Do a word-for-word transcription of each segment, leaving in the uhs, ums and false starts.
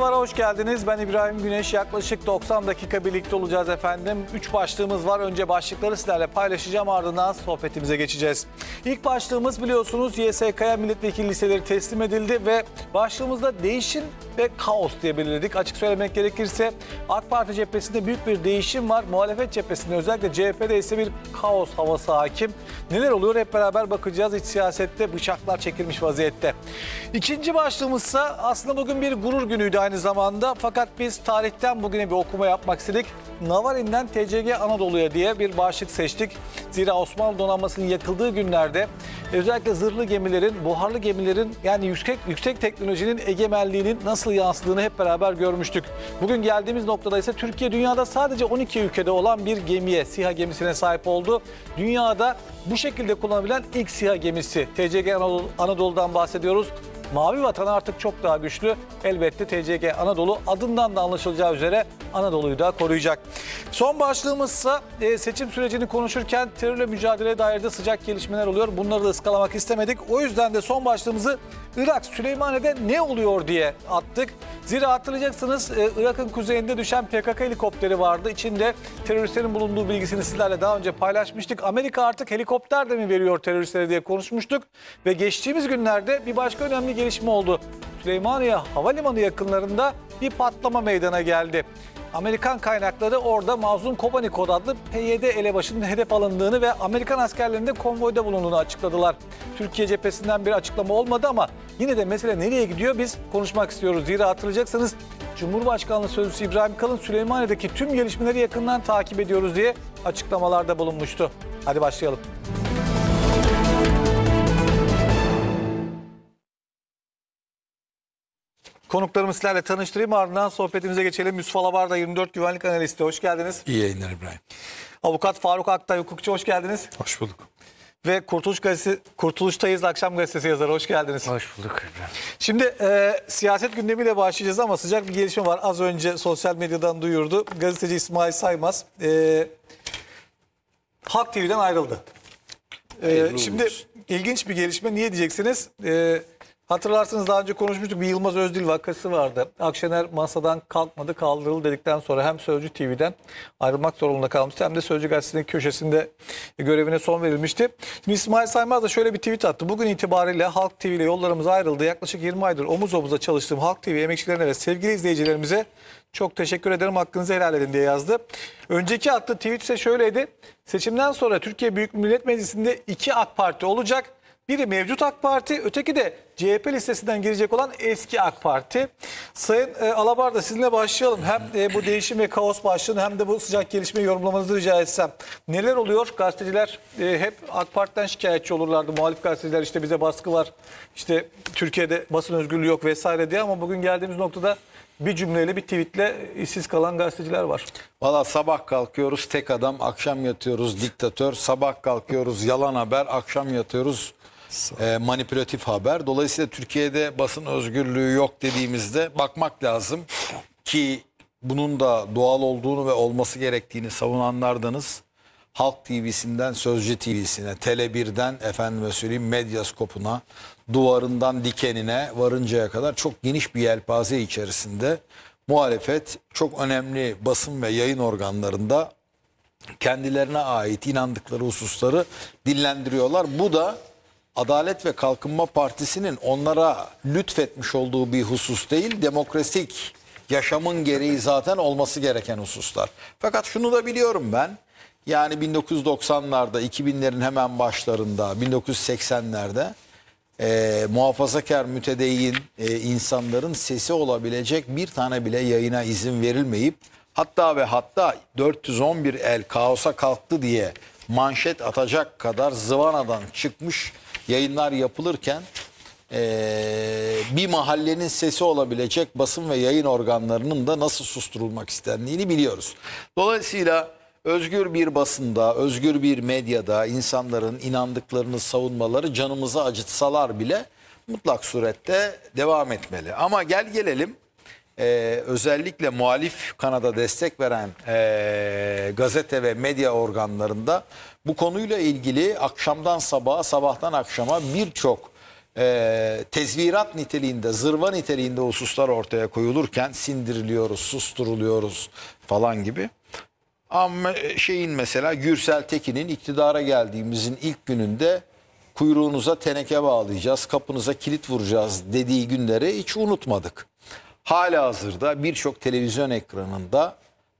Var, hoş geldiniz. Ben İbrahim Güneş. Yaklaşık doksan dakika birlikte olacağız efendim. üç başlığımız var. Önce başlıkları sizlerle paylaşacağım, ardından sohbetimize geçeceğiz. İlk başlığımız biliyorsunuz Y S K'ya milletvekili listeleri teslim edildi ve başlığımızda değişim ve kaos diye belirledik. Açık söylemek gerekirse AK Parti cephesinde büyük bir değişim var. Muhalefet cephesinde, özellikle C H P'de ise bir kaos havası hakim. Neler oluyor hep beraber bakacağız. İç siyasette bıçaklar çekilmiş vaziyette. İkinci başlığımızsa aslında bugün bir gurur günüydü aynı zamanda. Fakat biz tarihten bugüne bir okuma yapmak istedik. Navarin'den T C G Anadolu'ya diye bir başlık seçtik. Zira Osmanlı donanmasının yakıldığı günlerde özellikle zırhlı gemilerin, buharlı gemilerin, yani yüksek yüksek teknolojinin egemenliğinin nasıl yansıdığını hep beraber görmüştük. Bugün geldiğimiz noktada ise Türkiye dünyada sadece on iki ülkede olan bir gemiye, SİHA gemisine sahip oldu. Dünyada bu şekilde kullanabilen ilk SİHA gemisi. T C G Anadolu, Anadolu'dan bahsediyoruz. Mavi Vatan artık çok daha güçlü. Elbette T C G Anadolu adından da anlaşılacağı üzere Anadolu'yu da koruyacak. Son başlığımızsa seçim sürecini konuşurken terörle mücadeleye dair de sıcak gelişmeler oluyor. Bunları da ıskalamak istemedik. O yüzden de son başlığımızı Irak, Süleymaniye'de ne oluyor diye attık. Zira hatırlayacaksınız, Irak'ın kuzeyinde düşen P K K helikopteri vardı. İçinde teröristlerin bulunduğu bilgisini sizlerle daha önce paylaşmıştık. Amerika artık helikopter de mi veriyor teröristlere diye konuşmuştuk. Ve geçtiğimiz günlerde bir başka önemli gelişme oldu. Süleymaniye Havalimanı yakınlarında bir patlama meydana geldi. Amerikan kaynakları orada Mazlum Kobanikod adlı P Y D elebaşının hedef alındığını ve Amerikan askerlerinin konvoyda bulunduğunu açıkladılar. Türkiye cephesinden bir açıklama olmadı ama yine de mesele nereye gidiyor biz konuşmak istiyoruz. Zira hatırlayacaksınız, Cumhurbaşkanlığı Sözcüsü İbrahim Kalın Süleymaniye'deki tüm gelişmeleri yakından takip ediyoruz diye açıklamalarda bulunmuştu. Hadi başlayalım. Konuklarımı sizlerle tanıştırayım, ardından sohbetimize geçelim. Yusuf Alabarda, yirmi dört güvenlik analisti. Hoş geldiniz. İyi yayınlar İbrahim. Avukat Faruk Aktay, hukukçu. Hoş geldiniz. Hoş bulduk. Ve Kurtuluş Gazetesi, Kurtuluş'tayız Akşam Gazetesi yazarı. Hoş geldiniz. Hoş bulduk İbrahim. Şimdi e, siyaset gündemiyle başlayacağız ama sıcak bir gelişme var. Az önce sosyal medyadan duyurdu. Gazeteci İsmail Saymaz e, Halk T V'den ayrıldı. E, şimdi ilginç bir gelişme. Niye diyeceksiniz? E, Hatırlarsınız, daha önce konuşmuştuk, bir Yılmaz Özdil vakası vardı. Akşener masadan kalkmadı, kaldırıldı dedikten sonra hem Sözcü T V'den ayrılmak zorunda kalmıştı hem de Sözcü Gazetesi'nin köşesinde görevine son verilmişti. Şimdi İsmail Saymaz da şöyle bir tweet attı. Bugün itibariyle Halk T V ile yollarımız ayrıldı. Yaklaşık yirmi aydır omuz omuza çalıştığım Halk T V emekçilerine ve sevgili izleyicilerimize çok teşekkür ederim, hakkınızı helal edin diye yazdı. Önceki attığı tweet ise şöyleydi. Seçimden sonra Türkiye Büyük Millet Meclisi'nde iki AK Parti olacak. Biri mevcut AK Parti, öteki de C H P listesinden girecek olan eski AK Parti. Sayın e, Alabarda, sizinle başlayalım. Hem e, bu değişim ve kaos başlığını hem de bu sıcak gelişmeyi yorumlamanızı rica etsem. Neler oluyor? Gazeteciler e, hep AK Parti'den şikayetçi olurlardı. Muhalif gazeteciler işte bize baskı var, işte Türkiye'de basın özgürlüğü yok vesaire diye, ama bugün geldiğimiz noktada bir cümleyle, bir tweetle işsiz kalan gazeteciler var. Valla sabah kalkıyoruz tek adam, akşam yatıyoruz diktatör. Sabah kalkıyoruz yalan haber, akşam yatıyoruz e, manipülatif haber. Dolayısıyla Türkiye'de basın özgürlüğü yok dediğimizde bakmak lazım ki bunun da doğal olduğunu ve olması gerektiğini savunanlardanız. Halk T V'sinden Sözcü T V'sine, Tele birden efendime söyleyeyim Medyaskop'una, duvarından dikenine varıncaya kadar çok geniş bir yelpaze içerisinde muhalefet çok önemli basın ve yayın organlarında kendilerine ait inandıkları hususları dillendiriyorlar. Bu da Adalet ve Kalkınma Partisi'nin onlara lütfetmiş olduğu bir husus değil, demokratik yaşamın gereği zaten olması gereken hususlar. Fakat şunu da biliyorum ben, yani bin dokuz yüz doksanlarda, iki binlerin hemen başlarında, bin dokuz yüz seksenlerde e, muhafazakar mütedeyyin e, insanların sesi olabilecek bir tane bile yayına izin verilmeyip, hatta ve hatta dört yüz on bir el kaosa kalktı diye manşet atacak kadar zıvanadan çıkmış yayınlar yapılırken Ee, bir mahallenin sesi olabilecek basın ve yayın organlarının da nasıl susturulmak istendiğini biliyoruz. Dolayısıyla özgür bir basında, özgür bir medyada insanların inandıklarını savunmaları canımızı acıtsalar bile mutlak surette devam etmeli. Ama gel gelelim e, özellikle muhalif kanada destek veren e, gazete ve medya organlarında bu konuyla ilgili akşamdan sabaha, sabahtan akşama birçok e, tezvirat niteliğinde, zırva niteliğinde hususlar ortaya koyulurken sindiriliyoruz, susturuluyoruz falan gibi. Ama şeyin mesela Gürsel Tekin'in iktidara geldiğimizin ilk gününde kuyruğunuza teneke bağlayacağız, kapınıza kilit vuracağız dediği günleri hiç unutmadık. Halihazırda birçok televizyon ekranında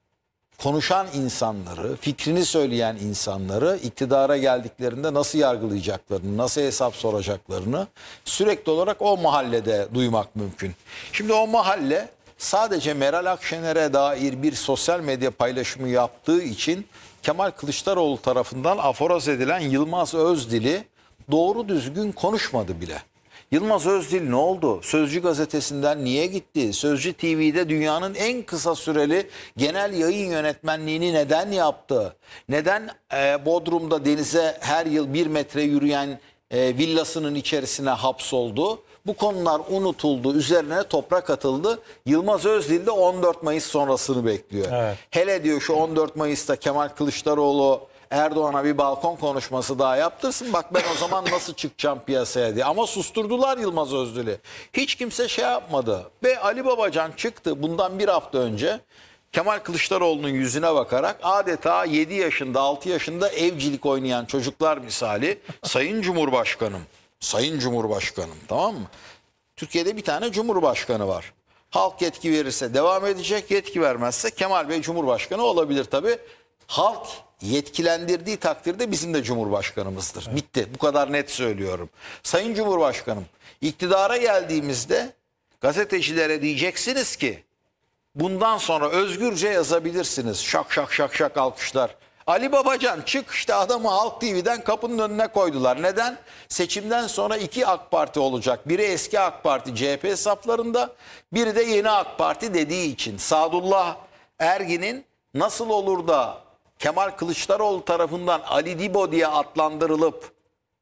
konuşan insanları, fikrini söyleyen insanları iktidara geldiklerinde nasıl yargılayacaklarını, nasıl hesap soracaklarını sürekli olarak o mahallede duymak mümkün. Şimdi o mahalle sadece Meral Akşener'e dair bir sosyal medya paylaşımı yaptığı için Kemal Kılıçdaroğlu tarafından aforoz edilen Yılmaz Özdil'i doğru düzgün konuşmadı bile. Yılmaz Özdil ne oldu? Sözcü gazetesinden niye gitti? Sözcü T V'de dünyanın en kısa süreli genel yayın yönetmenliğini neden yaptı? Neden e, Bodrum'da denize her yıl bir metre yürüyen e, villasının içerisine hapsoldu? Bu konular unutuldu, üzerine toprak atıldı. Yılmaz Özdil de on dört Mayıs sonrasını bekliyor. Evet. Hele diyor şu on dört Mayıs'ta Kemal Kılıçdaroğlu Erdoğan'a bir balkon konuşması daha yaptırsın. Bak ben o zaman nasıl çıkacağım piyasaya diye. Ama susturdular Yılmaz Özdil'i. Hiç kimse şey yapmadı. Ve Ali Babacan çıktı bundan bir hafta önce Kemal Kılıçdaroğlu'nun yüzüne bakarak adeta yedi yaşında altı yaşında evcilik oynayan çocuklar misali Sayın Cumhurbaşkanım, Sayın Cumhurbaşkanım, tamam mı? Türkiye'de bir tane Cumhurbaşkanı var. Halk yetki verirse devam edecek, yetki vermezse Kemal Bey Cumhurbaşkanı olabilir tabii. Halk yetkilendirdiği takdirde bizim de Cumhurbaşkanımızdır. Evet. Bitti. Bu kadar net söylüyorum. Sayın Cumhurbaşkanım, iktidara geldiğimizde gazetecilere diyeceksiniz ki bundan sonra özgürce yazabilirsiniz. Şak şak şak şak alkışlar. Ali Babacan çık işte adamı Halk T V'den kapının önüne koydular. Neden? Seçimden sonra iki AK Parti olacak. Biri eski AK Parti C H P hesaplarında, biri de yeni AK Parti dediği için. Sadullah Ergin'in nasıl olur da Kemal Kılıçdaroğlu tarafından Ali Dibo diye adlandırılıp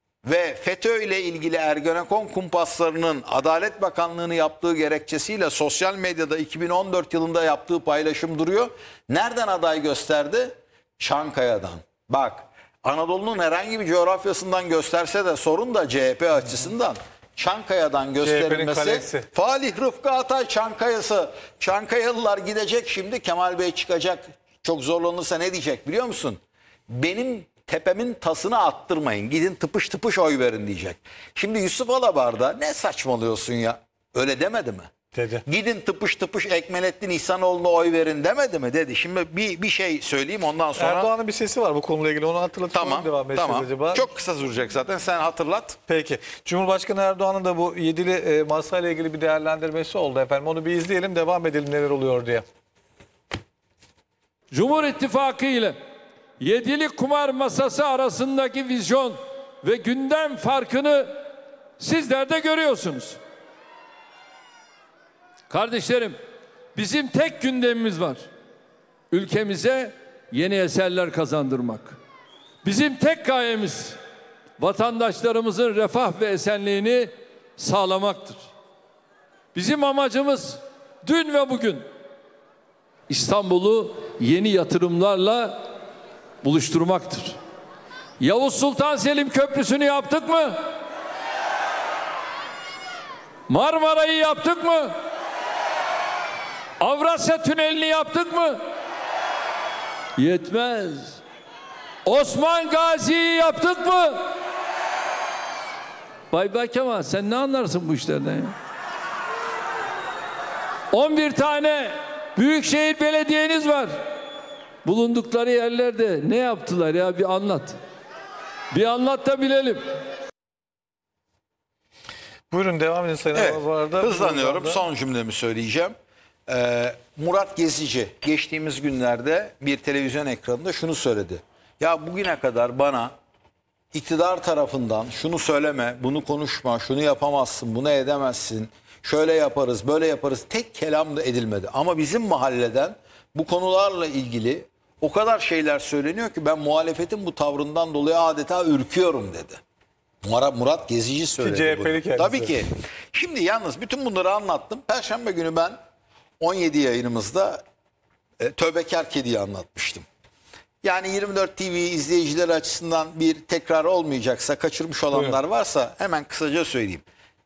ve FETÖ ile ilgili Ergenekon kumpaslarının Adalet Bakanlığı'nı yaptığı gerekçesiyle sosyal medyada iki bin on dört yılında yaptığı paylaşım duruyor. Nereden aday gösterdi? Çankaya'dan. Bak, Anadolu'nun herhangi bir coğrafyasından gösterse de sorun da C H P açısından. Çankaya'dan gösterilmesi. Falih Rıfkı Atay Çankaya'sı. Çankayalılar gidecek şimdi, Kemal Bey çıkacak. Çok zorlanırsa ne diyecek biliyor musun? Benim tepemin tasını attırmayın. Gidin tıpış tıpış oy verin diyecek. Şimdi Yusuf Alabar'da ne saçmalıyorsun ya? Öyle demedi mi? Dedi. Gidin tıpış tıpış Ekmelettin İhsanoğlu'na oy verin demedi mi? Dedi. Şimdi bir, bir şey söyleyeyim ondan sonra. Erdoğan'ın bir sesi var bu konuyla ilgili. Onu hatırlatalım. Tamam. Devam tamam. acaba. Çok kısa sürecek zaten. Sen hatırlat. Peki. Cumhurbaşkanı Erdoğan'ın da bu yedili e, masayla ilgili bir değerlendirmesi oldu efendim. Onu bir izleyelim. Devam edelim neler oluyor diye. Cumhur İttifakı ile yedili kumar masası arasındaki vizyon ve gündem farkını sizler de görüyorsunuz. Kardeşlerim, bizim tek gündemimiz var. Ülkemize yeni eserler kazandırmak. Bizim tek gayemiz vatandaşlarımızın refah ve esenliğini sağlamaktır. Bizim amacımız dün ve bugün İstanbul'u yeni yatırımlarla buluşturmaktır. Yavuz Sultan Selim Köprüsü'nü yaptık mı? Marmara'yı yaptık mı? Avrasya Tüneli'ni yaptık mı? Yetmez. Osman Gazi'yi yaptık mı? Bay Bay Kemal, sen ne anlarsın bu işlerden ya? on bir tane büyükşehir belediyeniz var. Bulundukları yerlerde ne yaptılar ya, bir anlat. Bir anlat da bilelim. Buyurun devam edin Sayın Evet, Alabar'da. hızlanıyorum. Son cümlemi söyleyeceğim. Ee, Murat Gezici geçtiğimiz günlerde bir televizyon ekranında şunu söyledi. Ya bugüne kadar bana iktidar tarafından şunu söyleme, bunu konuşma, şunu yapamazsın, bunu edemezsin, şöyle yaparız, böyle yaparız tek kelam da edilmedi. Ama bizim mahalleden bu konularla ilgili o kadar şeyler söyleniyor ki ben muhalefetin bu tavrından dolayı adeta ürküyorum dedi. Murat Gezici söyledi. C H P'li kendisi. Tabii ki. Şimdi yalnız bütün bunları anlattım. Perşembe günü ben on yedi yayınımızda e, Tövbekar Kedi'yi anlatmıştım. Yani yirmi dört T V izleyicileri açısından bir tekrar olmayacaksa, kaçırmış olanlar varsa hemen kısaca söyleyeyim.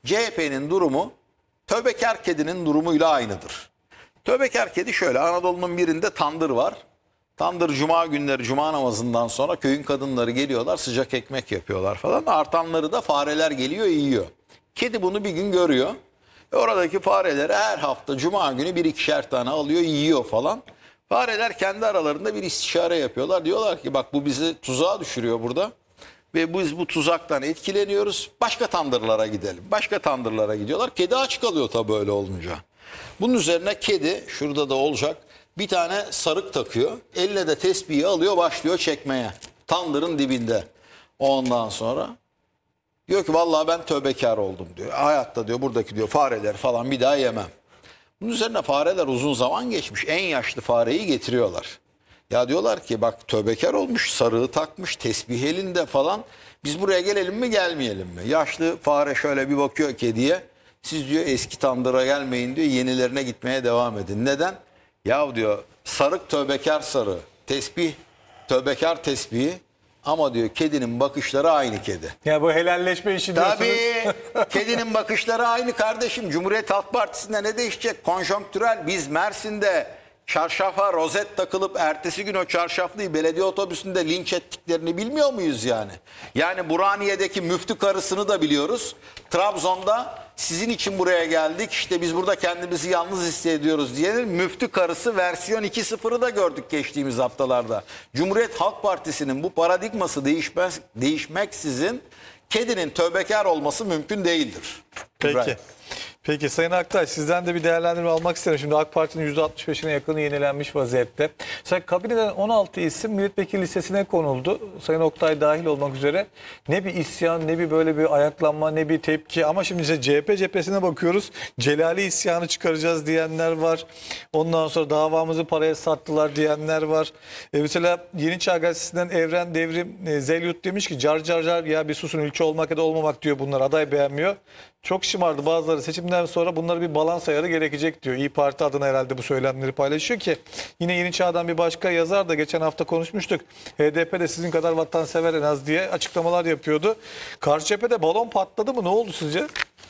C H P'nin durumu tövbekar kedinin durumuyla aynıdır. Tövbekar kedi şöyle, Anadolu'nun birinde tandır var. Tandır cuma günleri, cuma namazından sonra köyün kadınları geliyorlar, sıcak ekmek yapıyorlar falan. Artanları da fareler geliyor, yiyor. Kedi bunu bir gün görüyor. E oradaki fareler her hafta cuma günü bir ikişer tane alıyor, yiyor falan. Fareler kendi aralarında bir istişare yapıyorlar. Diyorlar ki bak bu bizi tuzağa düşürüyor burada. Ve biz bu tuzaktan etkileniyoruz. Başka tandırlara gidelim. Başka tandırlara gidiyorlar. Kedi aç kalıyor tabii öyle olunca. Bunun üzerine kedi, şurada da olacak, bir tane sarık takıyor. Eline de tesbihi alıyor, başlıyor çekmeye. Tandırın dibinde. Ondan sonra diyor ki vallahi ben tövbekar oldum diyor. Hayatta diyor buradaki diyor fareler falan bir daha yemem. Bunun üzerine fareler uzun zaman geçmiş. En yaşlı fareyi getiriyorlar. Ya diyorlar ki bak tövbekar olmuş, sarığı takmış, tesbih elinde falan. Biz buraya gelelim mi gelmeyelim mi? Yaşlı fare şöyle bir bakıyor kediye. Siz diyor eski tandıra gelmeyin diyor, yenilerine gitmeye devam edin. Neden? Ya diyor sarık tövbekar sarığı, tesbih tövbekar tesbihi ama diyor kedinin bakışları aynı kedi. Ya bu helalleşme işi diyorsunuz. Tabii kedinin bakışları aynı kardeşim. Cumhuriyet Halk Partisi'nde ne değişecek? Konjonktürel. Biz Mersin'de çarşafa rozet takılıp ertesi gün o çarşaflıyı belediye otobüsünde linç ettiklerini bilmiyor muyuz yani? Yani Burhaniye'deki müftü karısını da biliyoruz. Trabzon'da sizin için buraya geldik, İşte biz burada kendimizi yalnız hissediyoruz diyelim. Müftü karısı versiyon iki nokta sıfırı da gördük geçtiğimiz haftalarda. Cumhuriyet Halk Partisi'nin bu paradigması değişmez, değişmeksizin kedinin tövbekar olması mümkün değildir. Peki. İbrahim. Peki Sayın Aktaş, sizden de bir değerlendirme almak isterim. Şimdi AK Parti'nin yüzde altmış beşine yakını yenilenmiş vaziyette. Mesela kabineden on altı isim milletvekili listesine konuldu. Sayın Oktay dahil olmak üzere. Ne bir isyan, ne bir böyle bir ayaklanma, ne bir tepki. Ama şimdi işte C H P cephesine bakıyoruz. Celali isyanı çıkaracağız diyenler var. Ondan sonra davamızı paraya sattılar diyenler var. E mesela Yeni Çağ Gazetesi'nden Evren Devrim e, Zelyut demiş ki car car car ya bir susun, ülke olmak ya da olmamak diyor bunlar. Aday beğenmiyor. Çok şımardı bazıları, seçimden sonra bunları bir balans ayarı gerekecek diyor. İYİ Parti adına herhalde bu söylemleri paylaşıyor ki yine Yeni Çağ'dan bir başka yazar da geçen hafta konuşmuştuk. H D P de sizin kadar vatansever en az diye açıklamalar yapıyordu. Karşı cephede balon patladı mı? Ne oldu sizce?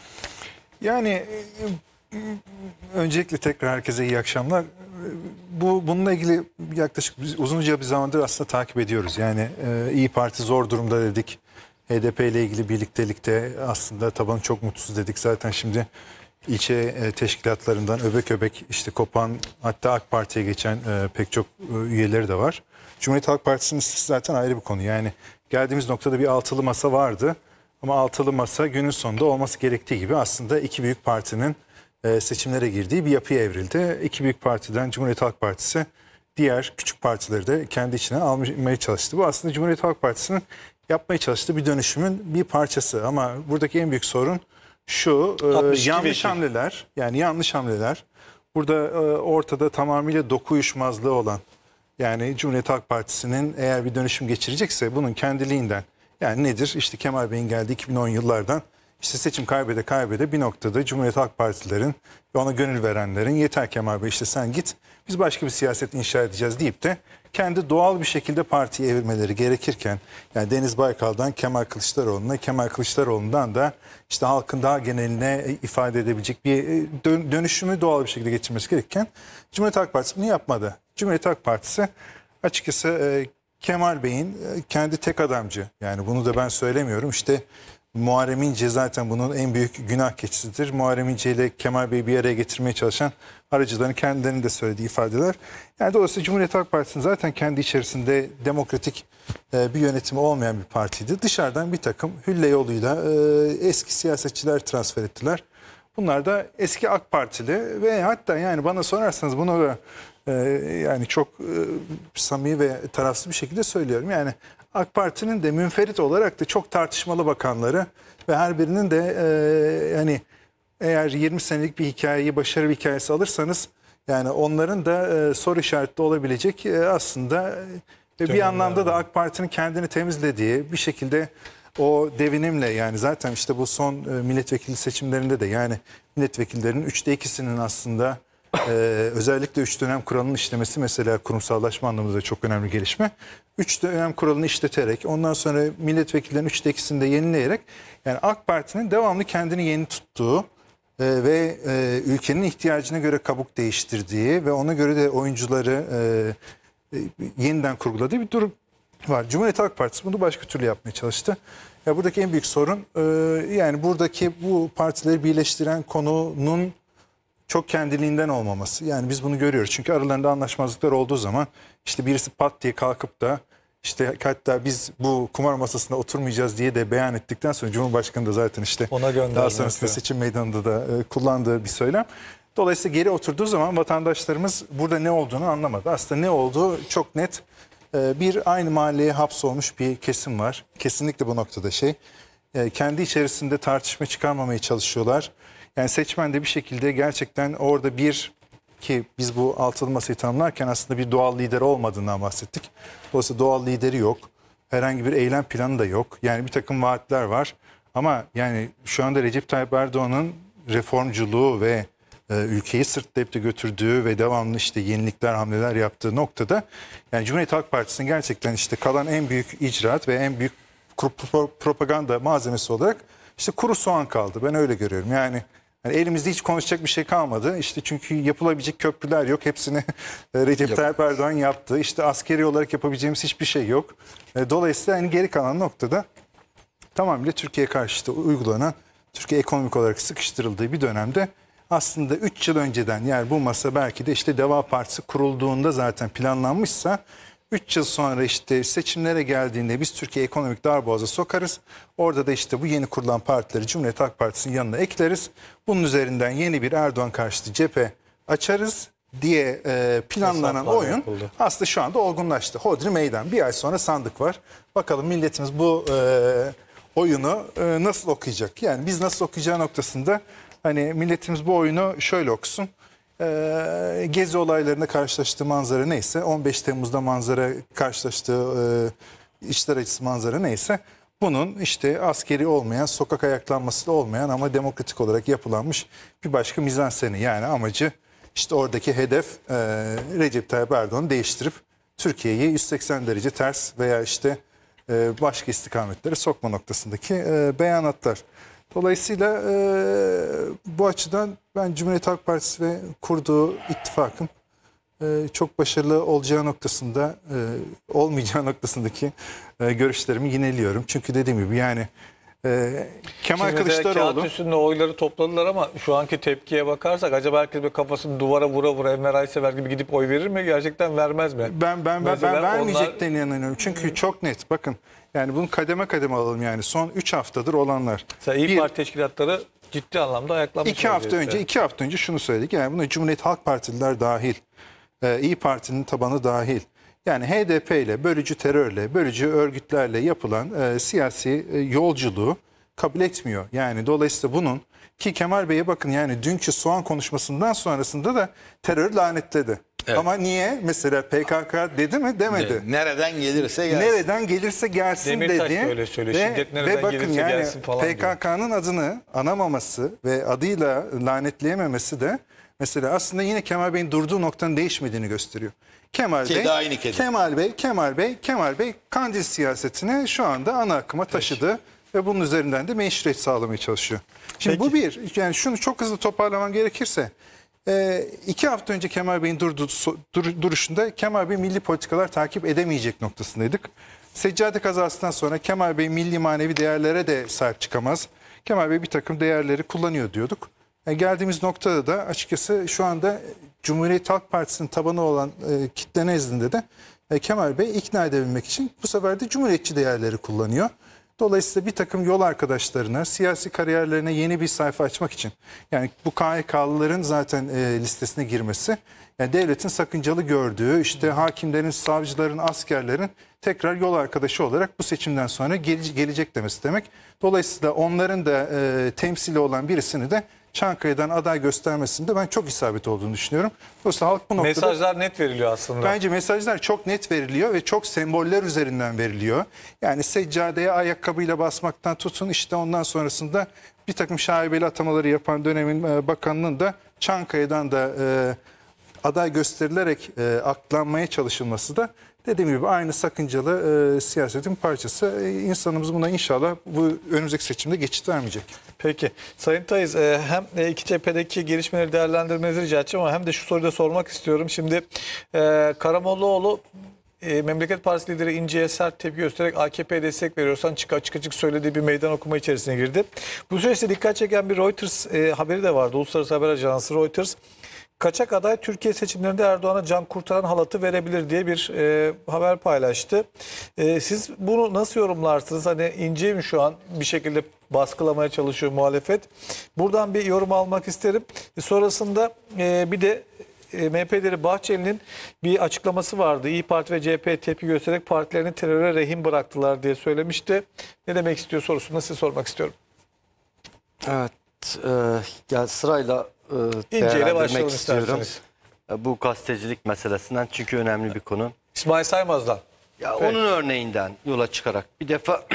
Yani e, öncelikle tekrar herkese iyi akşamlar. Bu bununla ilgili yaklaşık biz uzunca bir zamandır aslında takip ediyoruz. Yani e, İYİ Parti zor durumda dedik. H D P ile ilgili birliktelikte aslında tabanı çok mutsuz dedik. Zaten şimdi ilçe e, teşkilatlarından öbek öbek işte kopan, hatta AK Parti'ye geçen e, pek çok e, üyeleri de var. Cumhuriyet Halk Partisi'nin listesi zaten ayrı bir konu. Yani geldiğimiz noktada bir altılı masa vardı. Ama altılı masa günün sonunda olması gerektiği gibi aslında iki büyük partinin e, seçimlere girdiği bir yapıya evrildi. İki büyük partiden Cumhuriyet Halk Partisi diğer küçük partileri de kendi içine almaya çalıştı. Bu aslında Cumhuriyet Halk Partisi'nin yapmaya çalıştığı bir dönüşümün bir parçası. Ama buradaki en büyük sorun şu, e, yanlış vekil. hamleler, yani yanlış hamleler. Burada e, ortada tamamıyla doku uyuşmazlığı olan, yani Cumhuriyet Halk Partisi'nin eğer bir dönüşüm geçirecekse bunun kendiliğinden, yani nedir? İşte Kemal Bey'in geldiği iki bin on yıllardan işte seçim kaybede kaybede bir noktada Cumhuriyet Halk Partilerin ve ona gönül verenlerin yeter Kemal Bey işte sen git biz başka bir siyaset inşa edeceğiz deyip de kendi doğal bir şekilde partiyi evirmeleri gerekirken, yani Deniz Baykal'dan Kemal Kılıçdaroğlu'na, Kemal Kılıçdaroğlu'ndan da işte halkın daha geneline ifade edebilecek bir dönüşümü doğal bir şekilde geçirmesi gerekirken Cumhuriyet Halk Partisi bunu yapmadı. Cumhuriyet Halk Partisi açıkçası Kemal Bey'in kendi tek adamcı, yani bunu da ben söylemiyorum, işte Muharrem İnce zaten bunun en büyük günah keçisidir. Muharrem İnce ile Kemal Bey'i bir araya getirmeye çalışan aracıların kendilerinin de söylediği ifadeler. Yani dolayısıyla Cumhuriyet Halk Partisi'nin zaten kendi içerisinde demokratik e, bir yönetimi olmayan bir partiydi. Dışarıdan bir takım hülle yoluyla e, eski siyasetçiler transfer ettiler. Bunlar da eski AK Partili ve hatta yani bana sorarsanız bunu da e, yani çok e, samimi ve tarafsız bir şekilde söylüyorum. Yani AK Parti'nin de münferit olarak da çok tartışmalı bakanları ve her birinin de e, yani eğer yirmi senelik bir hikayeyi, başarı bir hikayesi alırsanız yani onların da e, soru işaretli olabilecek e, aslında e, bir anlamda da AK Parti'nin kendini temizlediği bir şekilde o devinimle, yani zaten işte bu son e, milletvekili seçimlerinde de yani milletvekillerinin üçte ikisinin aslında Ee, özellikle üç dönem kuralının işlemesi mesela kurumsallaşma anlamında çok önemli gelişme. Üç dönem kuralını işleterek ondan sonra milletvekillerinin üçte ikisini de yenileyerek yani AK Parti'nin devamlı kendini yeni tuttuğu e, ve e, ülkenin ihtiyacına göre kabuk değiştirdiği ve ona göre de oyuncuları e, e, yeniden kurguladığı bir durum var. Cumhuriyet Halk Partisi bunu başka türlü yapmaya çalıştı. Ya buradaki en büyük sorun e, yani buradaki bu partileri birleştiren konunun çok kendiliğinden olmaması. Yani biz bunu görüyoruz. Çünkü aralarında anlaşmazlıklar olduğu zaman işte birisi pat diye kalkıp da işte hatta biz bu kumar masasında oturmayacağız diye de beyan ettikten sonra Cumhurbaşkanı da zaten işte Ona gönderme daha sonrasında yapıyor. seçim meydanında da e, kullandığı bir söylem. Dolayısıyla geri oturduğu zaman vatandaşlarımız burada ne olduğunu anlamadı. Aslında ne olduğu çok net. E, bir aynı mahalleye hapsolmuş bir kesim var. Kesinlikle bu noktada şey. E, kendi içerisinde tartışma çıkarmamaya çalışıyorlar. Yani seçmen de bir şekilde gerçekten orada bir ki biz bu altılı masayı tanımlarken aslında bir doğal lider olmadığından bahsettik. Dolayısıyla doğal lideri yok. Herhangi bir eylem planı da yok. Yani bir takım vaatler var. Ama yani şu anda Recep Tayyip Erdoğan'ın reformculuğu ve e, ülkeyi sırtlayıp da götürdüğü ve devamlı işte yenilikler, hamleler yaptığı noktada yani Cumhuriyet Halk Partisi'nin gerçekten işte kalan en büyük icraat ve en büyük propaganda malzemesi olarak işte kuru soğan kaldı. Ben öyle görüyorum. Yani Yani elimizde hiç konuşacak bir şey kalmadı. İşte çünkü yapılabilecek köprüler yok. Hepsini Recep Yap. Tayyip Erdoğan yaptı. İşte askeri olarak yapabileceğimiz hiçbir şey yok. Dolayısıyla yani geri kalan noktada tamamıyla Türkiye karşıtı uygulanan, Türkiye ekonomik olarak sıkıştırıldığı bir dönemde aslında üç yıl önceden yani bu masa belki de işte Deva Partisi kurulduğunda zaten planlanmışsa üç yıl sonra işte seçimlere geldiğinde biz Türkiye ekonomik darboğaza sokarız. Orada da işte bu yeni kurulan partileri Cumhuriyet Halk Partisi'nin yanına ekleriz. Bunun üzerinden yeni bir Erdoğan karşıtı cephe açarız diye e, planlanan Hesaplar oyun yapıldı. aslında şu anda olgunlaştı. Hodri meydan. Bir ay sonra sandık var. Bakalım milletimiz bu e, oyunu e, nasıl okuyacak? Yani biz nasıl okuyacağı noktasında hani milletimiz bu oyunu şöyle okusun. Ee, Gezi olaylarında karşılaştığı manzara neyse, on beş Temmuz'da manzara karşılaştığı e, işler acısı manzara neyse, bunun işte askeri olmayan, sokak ayaklanması da olmayan ama demokratik olarak yapılanmış bir başka mizanseni. Yani amacı işte oradaki hedef e, Recep Tayyip Erdoğan'ı değiştirip Türkiye'yi yüz seksen derece ters veya işte e, başka istikametlere sokma noktasındaki e, beyanatlar. Dolayısıyla e, bu açıdan ben Cumhuriyet Halk Partisi ve kurduğu ittifakın e, çok başarılı olacağı noktasında, e, olmayacağı noktasındaki e, görüşlerimi yineliyorum. Çünkü dediğim gibi yani e, Kemal Şimdi de Kılıçdaroğlu... kağıt üstünde oyları topladılar ama şu anki tepkiye bakarsak acaba herkes bir kafasını duvara vura vura Enver Aysever gibi gidip oy verir mi? Gerçekten vermez mi? Ben ben ben, Mesela ben vermeyeceklerine onlar- inanıyorum. Çünkü çok net. Bakın yani bunu kademe kademe alalım yani. Son üç haftadır olanlar. Mesela İYİ Bir- Parti teşkilatları ciddi anlamda ayaklanmış. İki hafta vaziyette. önce, iki hafta önce şunu söyledik. Yani buna Cumhuriyet Halk Partililer dahil, e, İYİ Parti'nin tabanı dahil. Yani H D P ile, bölücü terörle, bölücü örgütlerle yapılan e, siyasi e, yolculuğu kabul etmiyor. Yani dolayısıyla bunun ki Kemal Bey'e bakın yani dünkü soğan konuşmasından sonrasında da terör lanetledi. Evet. Ama niye? Mesela P K K dedi mi? Demedi. Nereden gelirse gelsin. Nereden gelirse gelsin Demirtaş dedi. da öyle söylüyor. Şiddet nereden gelirse gelsin falan P K K'nın adını anamaması ve adıyla lanetleyememesi de mesela aslında yine Kemal Bey'in durduğu noktanın değişmediğini gösteriyor. Kemal Kedi Bey, aynı kedi. Kemal Bey, Kemal Bey, Kemal Bey Kandil siyasetini şu anda ana akıma taşıdı ve bunun üzerinden de meşruiyet sağlamaya çalışıyor. Şimdi Peki. bu bir, yani şunu çok hızlı toparlamam gerekirse, e, iki hafta önce Kemal Bey'in durduğu, so- dur- duruşunda Kemal Bey milli politikalar takip edemeyecek noktasındaydık. Seccade kazasından sonra Kemal Bey milli manevi değerlere de sahip çıkamaz. Kemal Bey bir takım değerleri kullanıyor diyorduk. E, geldiğimiz noktada da açıkçası şu anda Cumhuriyet Halk Partisi'nin tabanı olan e, kitle nezdinde de e, Kemal Bey ikna edebilmek için bu sefer de cumhuriyetçi değerleri kullanıyor. Dolayısıyla bir takım yol arkadaşlarına, siyasi kariyerlerine yeni bir sayfa açmak için, yani bu K H K'lıların zaten e, listesine girmesi, yani devletin sakıncalı gördüğü, işte hakimlerin, savcıların, askerlerin tekrar yol arkadaşı olarak bu seçimden sonra gele- gelecek demesi demek. Dolayısıyla onların da e, temsili olan birisini de Çankaya'dan aday göstermesinde ben çok isabet olduğunu düşünüyorum. Dolayısıyla halk bu noktada... Mesajlar net veriliyor aslında. Bence mesajlar çok net veriliyor ve çok semboller üzerinden veriliyor. Yani seccadeye ayakkabıyla basmaktan tutun işte ondan sonrasında bir takım şaibeli atamaları yapan dönemin e, bakanının da Çankaya'dan da e, aday gösterilerek e, aklanmaya çalışılması da dediğim gibi aynı sakıncalı e, siyasetin parçası. E, insanımız buna inşallah bu önümüzdeki seçimde geçit vermeyecek. Peki. Sayın Tayız, e, hem e, iki cephedeki gelişmeleri değerlendirmenizi rica edeceğim ama hem de şu soruyu da sormak istiyorum. Şimdi e, Karamollaoğlu e, Memleket Partisi lideri İnce'ye sert tepki göstererek A K P'ye destek veriyorsan açık açık açık söylediği bir meydan okuma içerisine girdi. Bu süreçte dikkat çeken bir Reuters e, haberi de vardı. Uluslararası Haber Ajansı Reuters. Kaçak aday Türkiye seçimlerinde Erdoğan'a can kurtaran halatı verebilir diye bir e, haber paylaştı. E, siz bunu nasıl yorumlarsınız? Hani İnce'yi mi şu an bir şekilde baskılamaya çalışıyor muhalefet? Buradan bir yorum almak isterim. E, sonrasında e, bir de e, M H P lideri Bahçeli'nin bir açıklaması vardı. İYİ Parti ve C H P'ye tepki göstererek partilerini teröre rehin bıraktılar diye söylemişti. Ne demek istiyor sorusunu size sormak istiyorum. Evet, e, gel sırayla e, İnce'yle değerlendirmek başlayalım istiyorum. isterseniz. E, bu gazetecilik meselesinden çünkü önemli bir konu. İsmail Saymaz'dan. Ya Evet. onun örneğinden yola çıkarak bir defa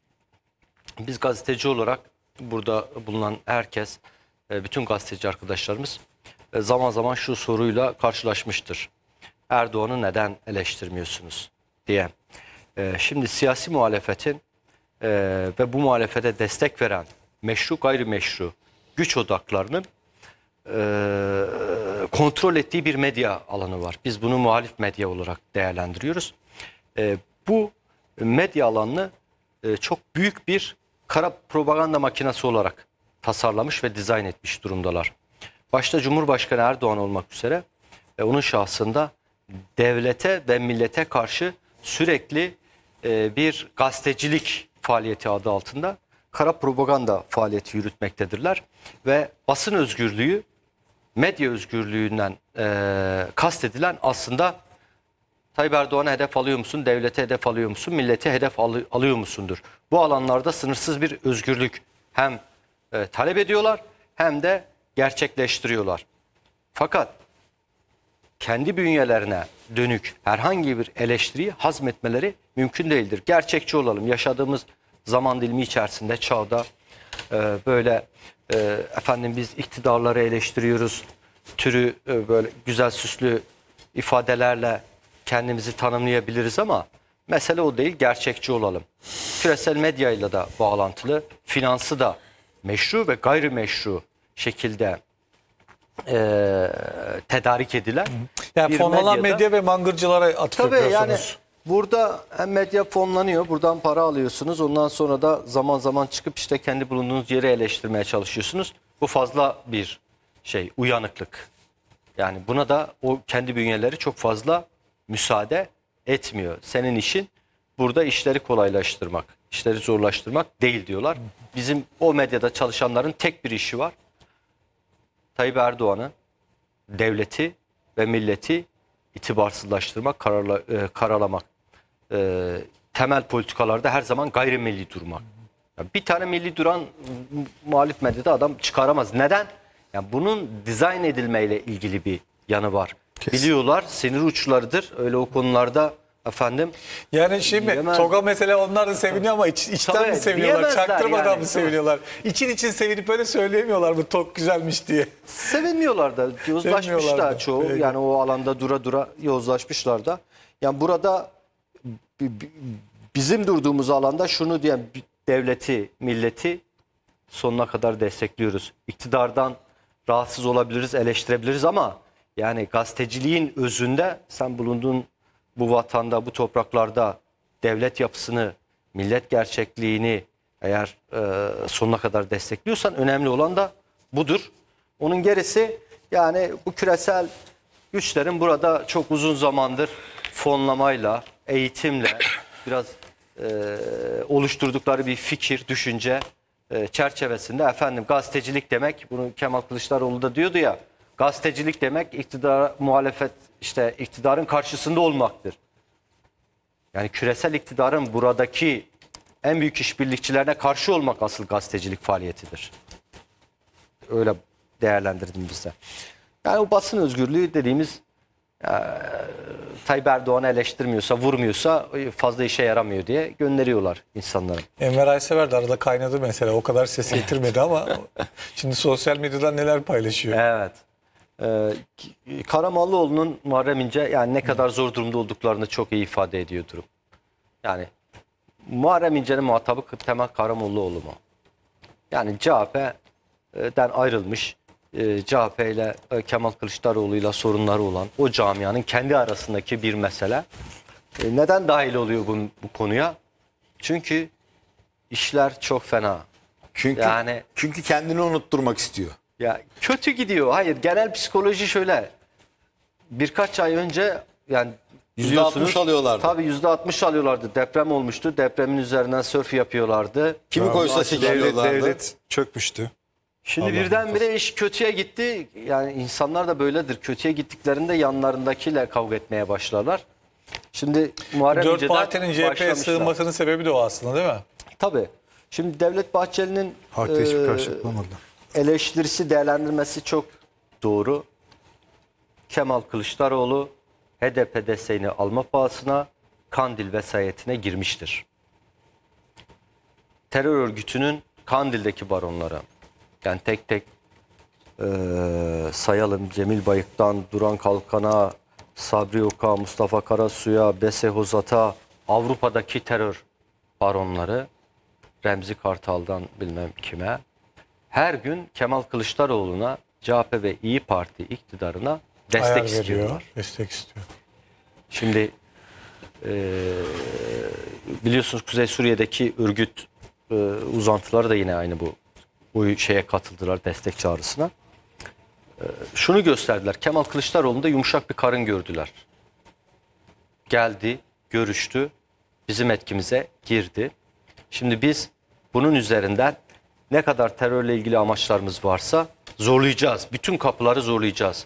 biz gazeteci olarak burada bulunan herkes, e, bütün gazeteci arkadaşlarımız e, zaman zaman şu soruyla karşılaşmıştır. Erdoğan'ı neden eleştirmiyorsunuz diye. E, şimdi siyasi muhalefetin e, ve bu muhalefete destek veren meşru gayrimeşru güç odaklarının e, kontrol ettiği bir medya alanı var. Biz bunu muhalif medya olarak değerlendiriyoruz. E, bu medya alanını e, çok büyük bir kara propaganda makinesi olarak tasarlamış ve dizayn etmiş durumdalar. Başta Cumhurbaşkanı Erdoğan olmak üzere e, onun şahsında devlete ve millete karşı sürekli e, bir gazetecilik faaliyeti adı altında kara propaganda faaliyeti yürütmektedirler. Ve basın özgürlüğü, medya özgürlüğünden e, kastedilen aslında Tayyip Erdoğan'a hedef alıyor musun, devlete hedef alıyor musun, millete hedef al alıyor musundur. Bu alanlarda sınırsız bir özgürlük hem e, talep ediyorlar hem de gerçekleştiriyorlar. Fakat kendi bünyelerine dönük herhangi bir eleştiriyi hazmetmeleri mümkün değildir. Gerçekçi olalım. Yaşadığımız zaman dilimi içerisinde, çağda e, böyle e, efendim biz iktidarları eleştiriyoruz türü e, böyle güzel süslü ifadelerle kendimizi tanımlayabiliriz ama mesele o değil, gerçekçi olalım. Küresel medyayla da bağlantılı, finansı da meşru ve gayrimeşru şekilde e, tedarik edilen Yani bir fonlanan medyada- medya ve mangırcılara atıf Tabii yapıyorsunuz. yani burada hem medya fonlanıyor, buradan para alıyorsunuz. Ondan sonra da zaman zaman çıkıp işte kendi bulunduğunuz yeri eleştirmeye çalışıyorsunuz. Bu fazla bir şey, uyanıklık. Yani buna da o kendi bünyeleri çok fazla müsaade etmiyor. Senin işin burada işleri kolaylaştırmak, işleri zorlaştırmak değil diyorlar. Bizim o medyada çalışanların tek bir işi var. Tayyip Erdoğan'ı, devleti ve milleti itibarsızlaştırmak, kararla, e, karalamak. E, temel politikalarda her zaman gayrimilli durmak. Ya bir tane milli duran muhalif medyada adam çıkaramaz. Neden? Yani bunun dizayn edilmeyle ilgili bir yanı var. Kesin. Biliyorlar, sinir uçlarıdır. Öyle o konularda efendim. Yani şimdi Diyemez. Toga mesela onlar da seviniyor ama iç, içten Tabii, mi seviniyorlar? diyemezler Çaktırmadan yani. mı seviniyorlar? İçin için sevinip öyle söyleyemiyorlar bu tok güzelmiş diye. Sevinmiyorlar da, yozlaşmış Sevmiyorlar da. da çoğu. Peki. Yani o alanda dura dura yozlaşmışlar da. Yani burada bi- bi- bizim durduğumuz alanda şunu diyen devleti, milleti sonuna kadar destekliyoruz. İktidardan rahatsız olabiliriz, eleştirebiliriz ama yani gazeteciliğin özünde sen bulunduğun bu vatanda, bu topraklarda devlet yapısını, millet gerçekliğini eğer e, sonuna kadar destekliyorsan önemli olan da budur. Onun gerisi yani bu küresel güçlerin burada çok uzun zamandır fonlamayla, eğitimle biraz e, oluşturdukları bir fikir, düşünce e, çerçevesinde efendim gazetecilik demek, bunu Kemal Kılıçdaroğlu da diyordu ya, gazetecilik demek iktidara muhalefet, işte iktidarın karşısında olmaktır. Yani küresel iktidarın buradaki en büyük işbirlikçilerine karşı olmak asıl gazetecilik faaliyetidir. Öyle değerlendirdim bize. Yani o basın özgürlüğü dediğimiz e, Tayyip Erdoğan'ı eleştirmiyorsa, vurmuyorsa fazla işe yaramıyor diye gönderiyorlar insanlara. Enver Aysever de arada kaynadı mesela. O kadar ses getirmedi ama şimdi sosyal medyadan neler paylaşıyor. Evet. Ee, Karamollaoğlu'nun Muharrem İnce yani ne kadar zor durumda olduklarını çok iyi ifade ediyor durum. Yani Muharrem İnce'nin muhatabı Temel Karamollaoğlu mu? Yani C H P'den ayrılmış, C H P ile Kemal Kılıçdaroğlu'yla sorunları olan o camianın kendi arasındaki bir mesele. Neden dahil oluyor bu, bu konuya? Çünkü işler çok fena. Çünkü Yani çünkü kendini unutturmak istiyor. ya kötü gidiyor. Hayır, genel psikoloji şöyle. Birkaç ay önce yani yüzde altmış alıyorlardı. Tabii yüzde altmış alıyorlardı. Deprem olmuştu. Depremin üzerinden sörf yapıyorlardı. Kimi koysa Devlet, seçiliyorlardı. devlet çökmüştü. Şimdi birdenbire iş kötüye gitti. Yani insanlar da böyledir. Kötüye gittiklerinde yanlarındakiyle kavga etmeye başlarlar. Şimdi Muharrem Dört İnce'den partinin C H P'ye başlamışlar. sığınmasının sebebi de o aslında, değil mi? Tabii. Şimdi Devlet Bahçeli'nin Halkta hiçbir e, karşılık bulamadı. eleştirisi, değerlendirmesi çok doğru. Kemal Kılıçdaroğlu H D P desteğini alma pahasına Kandil vesayetine girmiştir. Terör örgütünün Kandil'deki baronları, yani tek tek e, sayalım, Cemil Bayık'tan Duran Kalkan'a, Sabri Oka, Mustafa Karasu'ya, Bese Hozat'a, Avrupa'daki terör baronları, Remzi Kartal'dan bilmem kime, her gün Kemal Kılıçdaroğlu'na, C H P ve İyi Parti iktidarına destek Ayar istiyorlar. veriyor, destek istiyor. Şimdi e, biliyorsunuz Kuzey Suriye'deki örgüt e, uzantıları da yine aynı bu, bu şeye katıldılar, destek çağrısına. E, şunu gösterdiler, Kemal Kılıçdaroğlu'nda yumuşak bir karın gördüler. Geldi, görüştü, bizim etkimize girdi. Şimdi biz bunun üzerinden ne kadar terörle ilgili amaçlarımız varsa zorlayacağız. Bütün kapıları zorlayacağız.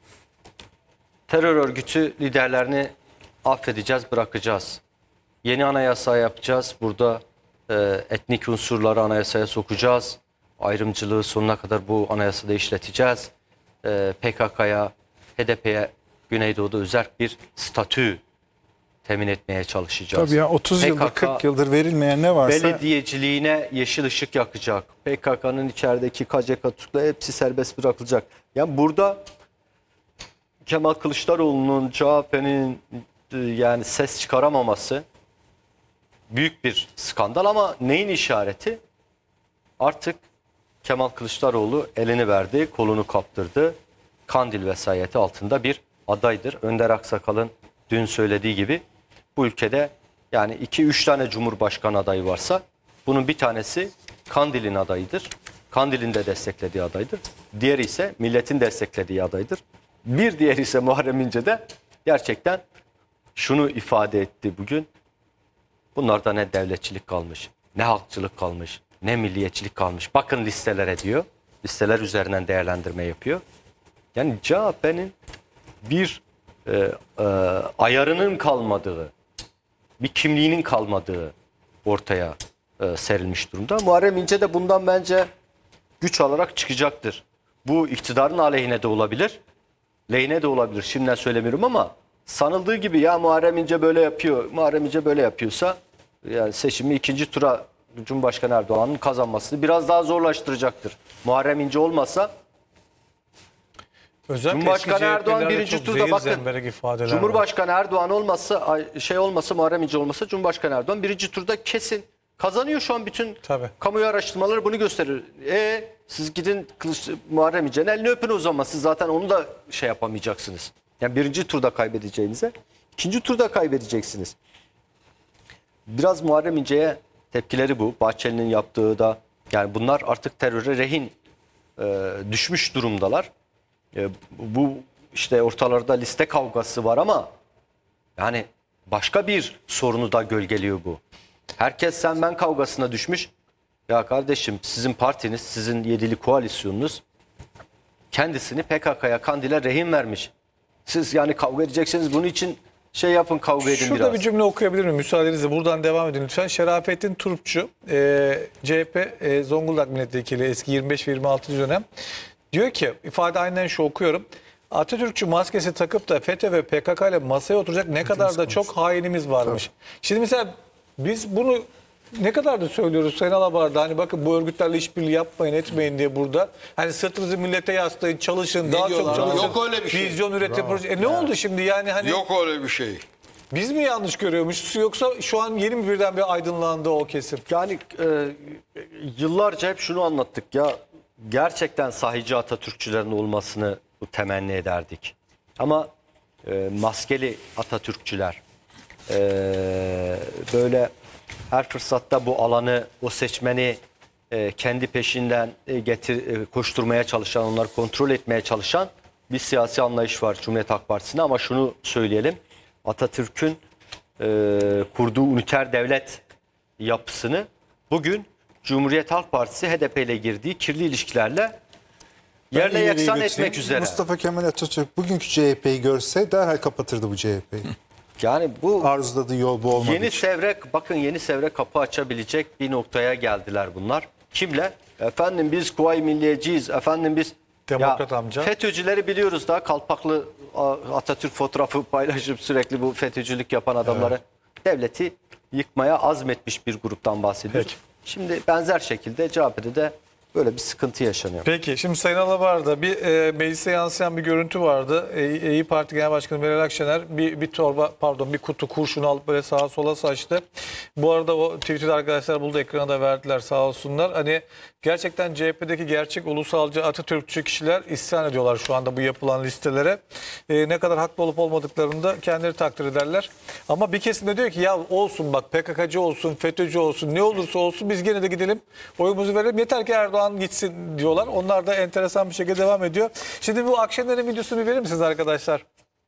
Terör örgütü liderlerini affedeceğiz, bırakacağız. Yeni anayasa yapacağız. Burada e, etnik unsurları anayasaya sokacağız. Ayrımcılığı sonuna kadar bu anayasada işleteceğiz. E, P K K'ya, H D P'ye Güneydoğu'da özel bir statü temin etmeye çalışacağız. Tabii ya otuz yıldır P K K kırk yıldır verilmeyen ne varsa belediyeciliğine yeşil ışık yakacak. P K K'nın içerideki K C K tutuklu hepsi serbest bırakılacak. Yani burada Kemal Kılıçdaroğlu'nun, C H P'nin yani ses çıkaramaması büyük bir skandal ama neyin işareti? Artık Kemal Kılıçdaroğlu elini verdi, kolunu kaptırdı. Kandil vesayeti altında bir adaydır. Önder Aksakal'ın dün söylediği gibi bu ülkede yani iki üç tane Cumhurbaşkanı adayı varsa bunun bir tanesi Kandil'in adayıdır. Kandil'in de desteklediği adaydır. Diğeri ise milletin desteklediği adaydır. Bir diğeri ise Muharrem İnce de gerçekten şunu ifade etti bugün. Bunlarda ne devletçilik kalmış, ne halkçılık kalmış, ne milliyetçilik kalmış. Bakın listelere diyor. Listeler üzerinden değerlendirme yapıyor. Yani C H P'nin bir e, e, ayarının kalmadığı, bir kimliğinin kalmadığı ortaya e, serilmiş durumda. Muharrem İnce de bundan bence güç alarak çıkacaktır. Bu iktidarın aleyhine de olabilir, lehine de olabilir. Şimdiden söylemiyorum ama sanıldığı gibi ya Muharrem İnce böyle yapıyor, Muharrem İnce böyle yapıyorsa yani seçimi ikinci tura Cumhurbaşkanı Erdoğan'ın kazanmasını biraz daha zorlaştıracaktır. Muharrem İnce olmasa Özellikle Cumhurbaşkanı Erdoğan birinci turda bakın. Cumhurbaşkanı Erdoğan olmasa şey olmasa Muharrem İnce olmasa Cumhurbaşkanı Erdoğan birinci turda kesin kazanıyor şu an bütün Tabii. kamuoyu araştırmaları bunu gösterir. E siz gidin Kılıç, Muharrem İnce'nin elini öpün o zaman siz zaten onu da şey yapamayacaksınız. Yani birinci turda kaybedeceğinize ikinci turda kaybedeceksiniz. Biraz Muharrem İnce'ye tepkileri bu. Bahçeli'nin yaptığı da yani bunlar artık teröre rehin e, düşmüş durumdalar. E, bu işte ortalarda liste kavgası var ama yani başka bir sorunu da gölgeliyor bu. Herkes sen ben kavgasına düşmüş. Ya kardeşim sizin partiniz, sizin yedili koalisyonunuz kendisini P K K'ya, Kandil'e rehin vermiş. Siz yani kavga edecekseniz bunun için şey yapın, kavga edin Şurada biraz. bir cümle okuyabilir miyim? Müsaadenizle buradan devam edin lütfen. Şerafettin Turpçu, e, C H P e, Zonguldak Milletvekili eski yirmi beş ve yirmi altıncı dönem. Diyor ki, ifade aynen şu okuyorum. Atatürkçü maskesi takıp da FETÖ ve P K K ile masaya oturacak ne kadar da çok hainimiz varmış. Tabii. Şimdi mesela biz bunu ne kadar da söylüyoruz Sayın Alabar'da, hani bakın bu örgütlerle işbirliği yapmayın etmeyin diye burada. Hani sırtınızı millete yaslayın, çalışın, Ne daha diyorlar? çok çalışın. Yok öyle bir şey. Vizyon üretim projesi. E ne oldu şimdi yani hani Yok öyle bir şey. biz mi yanlış görüyormuşuz yoksa şu an yeni mi birden bir aydınlandı o kesim? Yani e, yıllarca hep şunu anlattık ya, gerçekten sahici Atatürkçülerin olmasını temenni ederdik. Ama e, maskeli Atatürkçüler e, böyle her fırsatta bu alanı, o seçmeni e, kendi peşinden e, getir e, koşturmaya çalışan, onları kontrol etmeye çalışan bir siyasi anlayış var Cumhuriyet Halk Partisi'nde. Ama şunu söyleyelim, Atatürk'ün e, kurduğu üniter devlet yapısını bugün Cumhuriyet Halk Partisi H D P ile girdiği kirli ilişkilerle yerle ileriye yeksan götüreyim. etmek üzere. Mustafa Kemal Atatürk bugünkü C H P'yi görse derhal kapatırdı bu C H P'yi. Yani bu Arzuladığı yol bu olmadığı yeni için. sevre, bakın yeni sevre kapı açabilecek bir noktaya geldiler bunlar. Kimle? Efendim biz Kuvayi Milliyeciyiz. Efendim biz Demokrat amca. FETÖ'cüleri biliyoruz da, kalpaklı a, Atatürk fotoğrafı paylaşıp sürekli bu FETÖ'cülük yapan adamları, devleti yıkmaya azmetmiş bir gruptan bahsediyoruz. Peki. Şimdi benzer şekilde C H P'de de böyle bir sıkıntı yaşanıyor. Peki şimdi Sayın Alabar'da bir e, meclise yansıyan bir görüntü vardı. E, İYİ Parti Genel Başkanı Meral Akşener bir, bir torba pardon bir kutu kurşun alıp böyle sağa sola saçtı. Bu arada o Twitter'da arkadaşlar buldu, ekrana da verdiler sağ olsunlar. Hani gerçekten C H P'deki gerçek ulusalcı Atatürkçü kişiler isyan ediyorlar şu anda bu yapılan listelere. E, ne kadar haklı olup olmadıklarını da kendileri takdir ederler. Ama bir kesim de diyor ki ya olsun bak P K K'cı olsun, FETÖ'cü olsun, ne olursa olsun biz gene de gidelim oyumuzu verelim. Yeter ki Erdoğan gitsin diyorlar. Onlar da enteresan bir şekilde devam ediyor. Şimdi bu Akşener'in videosunu bir verir misiniz arkadaşlar?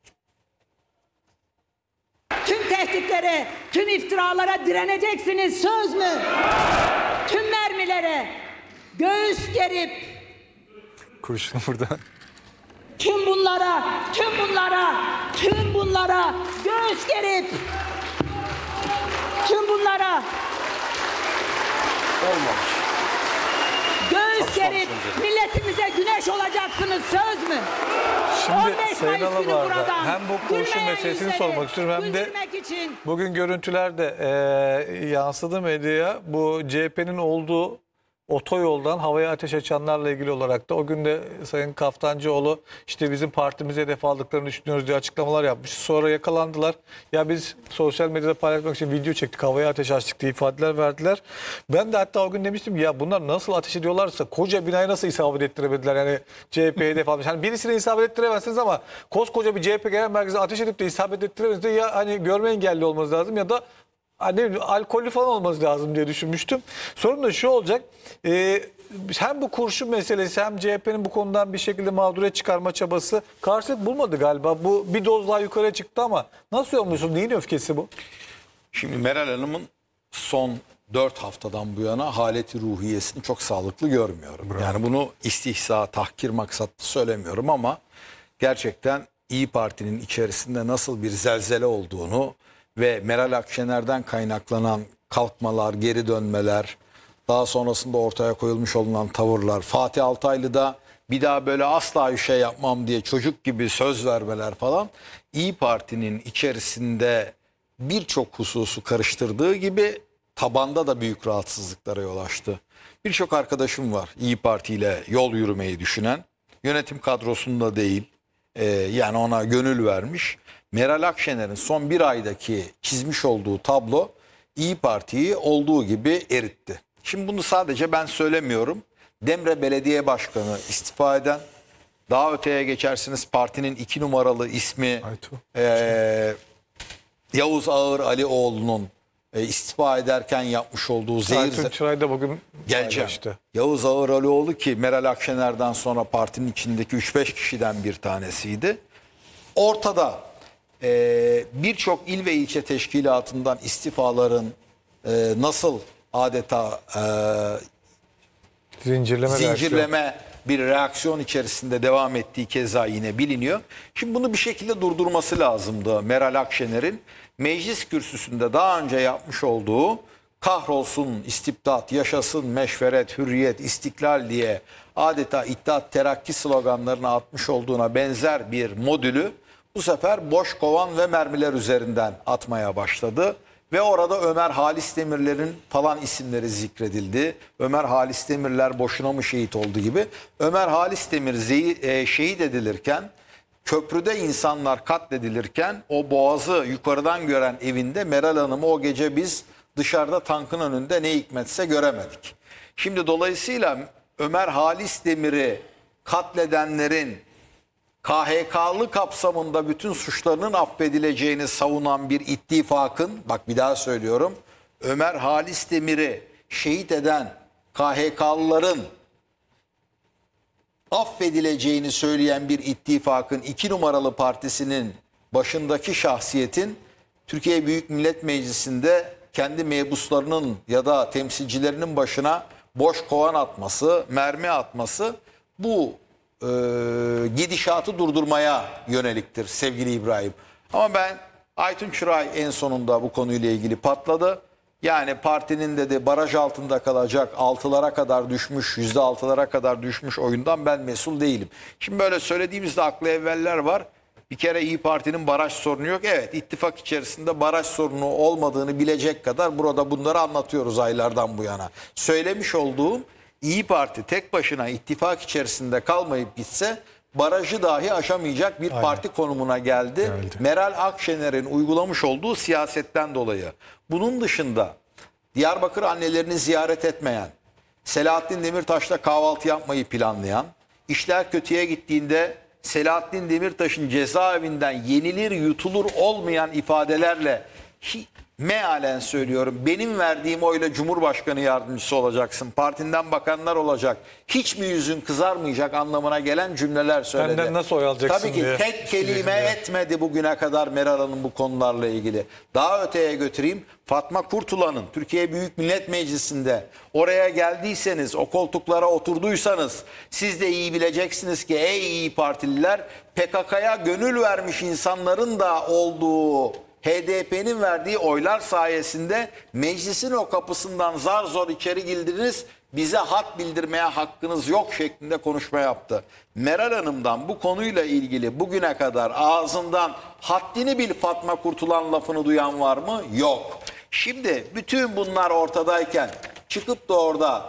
Tüm tehditlere, tüm iftiralara direneceksiniz, söz mü? Tüm mermilere göğüs gerip Kurşunu burada. tüm bunlara, tüm bunlara, tüm bunlara göğüs gerip tüm bunlara Olmamış. göğüs gerip milletimize güneş olacaksınız, söz mü? Şimdi on beş Sayın Mayıs günü Alabar'da buradan hem bu kurşun gülmeyen meselesini yüzleri sormak istiyorum hem de güldürmek için bugün görüntülerde e, yansıdı medyaya. Bu C H P'nin olduğu otoyoldan havaya ateş açanlarla ilgili olarak da o gün de Sayın Kaftancıoğlu işte bizim partimize hedef aldıklarını düşünüyoruz diye açıklamalar yapmış. Sonra yakalandılar. Ya biz sosyal medyada paylaşmak için video çektik, havaya ateş açtık diye ifadeler verdiler. Ben de hatta o gün demiştim ya bunlar nasıl ateş ediyorlarsa koca binayı nasıl isabet ettiremediler? Yani C H P'ye hedef almış. Hani birisini isabet ettiremezsiniz ama koskoca bir C H P genel merkezi ateş edip de isabet ettiremezsiniz de ya hani görme engelli olmanız lazım ya da hani alkollü falan olması lazım diye düşünmüştüm. Sorun da şu olacak. E, hem bu kurşun meselesi hem C H P'nin bu konudan bir şekilde mağduriyet çıkarma çabası karşılık bulmadı galiba. Bu bir doz daha yukarıya çıktı ama nasıl yorumluyorsun? Neyin öfkesi bu? Şimdi Meral Hanım'ın son dört haftadan bu yana haleti ruhiyesini çok sağlıklı görmüyorum. Yani bunu istihza, tahkir maksatlı söylemiyorum ama gerçekten İYİ Parti'nin içerisinde nasıl bir zelzele olduğunu ve Meral Akşener'den kaynaklanan kalkmalar, geri dönmeler, daha sonrasında ortaya koyulmuş olunan tavırlar, Fatih Altaylı'da bir daha böyle asla bir şey yapmam diye çocuk gibi söz vermeler falan, İYİ Parti'nin içerisinde birçok hususu karıştırdığı gibi tabanda da büyük rahatsızlıklara yol açtı. Birçok arkadaşım var İYİ Parti ile yol yürümeyi düşünen, yönetim kadrosunda değil, e, yani ona gönül vermiş. Meral Akşener'in son bir aydaki çizmiş olduğu tablo İYİ Parti'yi olduğu gibi eritti. Şimdi bunu sadece ben söylemiyorum. Demre Belediye Başkanı istifa eden, daha öteye geçersiniz partinin iki numaralı ismi e, Yavuz Ağır Alioğlu'nun e, istifa ederken yapmış olduğu zehir... Aytun Çıray da bugün Geleceğim. paylaştı. Yavuz Ağır Alioğlu ki Meral Akşener'den sonra partinin içindeki üç beş kişiden bir tanesiydi. Ortada e, birçok il ve ilçe teşkilatından istifaların e, nasıl adeta e, Zincirleme, zincirleme bir reaksiyon içerisinde devam ettiği keza yine biliniyor. Şimdi bunu bir şekilde durdurması lazımdı Meral Akşener'in. Meclis kürsüsünde daha önce yapmış olduğu kahrolsun istibdat, yaşasın meşveret, hürriyet, istiklal diye adeta İttihat Terakki sloganlarını atmış olduğuna benzer bir modülü bu sefer boş kovan ve mermiler üzerinden atmaya başladı. Ve orada Ömer Halis Demirler'in falan isimleri zikredildi. Ömer Halis Demirler boşuna mı şehit oldu gibi. Ömer Halis Demir şehit edilirken, köprüde insanlar katledilirken o boğazı yukarıdan gören evinde Meral Hanım'ı o gece biz dışarıda tankın önünde ne hikmetse göremedik. Şimdi dolayısıyla Ömer Halis Demir'i katledenlerin K H K'lı kapsamında bütün suçlarının affedileceğini savunan bir ittifakın, bak bir daha söylüyorum, Ömer Halis Demir'i şehit eden K H K'lıların affedileceğini söyleyen bir ittifakın iki numaralı partisinin başındaki şahsiyetin Türkiye Büyük Millet Meclisi'nde kendi mebuslarının ya da temsilcilerinin başına boş kovan atması, mermi atması bu e, gidişatı durdurmaya yöneliktir sevgili İbrahim. Ama ben Aytun Çıray en sonunda bu konuyla ilgili patladı. Yani partinin dedi baraj altında kalacak, altılara kadar düşmüş, yüzde altılara kadar düşmüş oyundan ben mesul değilim. Şimdi böyle söylediğimizde aklı evveller var. Bir kere İyi Parti'nin baraj sorunu yok. Evet, ittifak içerisinde baraj sorunu olmadığını bilecek kadar burada bunları anlatıyoruz aylardan bu yana. Söylemiş olduğum İyi Parti tek başına ittifak içerisinde kalmayıp gitse barajı dahi aşamayacak bir Aynen. parti konumuna geldi. Geldi. Meral Akşener'in uygulamış olduğu siyasetten dolayı. Bunun dışında Diyarbakır annelerini ziyaret etmeyen, Selahattin Demirtaş'la kahvaltı yapmayı planlayan, işler kötüye gittiğinde Selahattin Demirtaş'ın cezaevinden yenilir yutulur olmayan ifadelerle hi, mealen söylüyorum, benim verdiğim oyla Cumhurbaşkanı yardımcısı olacaksın, partinden bakanlar olacak, hiç mi yüzün kızarmayacak anlamına gelen cümleler söyledi. Benden nasıl oy alacaksın Tabii ki diye. tek kelime etmedi bugüne kadar Meral Hanım bu konularla ilgili. Daha öteye götüreyim, Fatma Kurtulan'ın Türkiye Büyük Millet Meclisi'nde oraya geldiyseniz, o koltuklara oturduysanız siz de iyi bileceksiniz ki ey İyi Partililer, P K K'ya gönül vermiş insanların da olduğu H D P'nin verdiği oylar sayesinde meclisin o kapısından zar zor içeri girdiniz, bize hat bildirmeye hakkınız yok şeklinde konuşma yaptı. Meral Hanım'dan bu konuyla ilgili bugüne kadar ağzından haddini bil Fatma Kurtulan lafını duyan var mı? Yok. Şimdi bütün bunlar ortadayken çıkıp da orada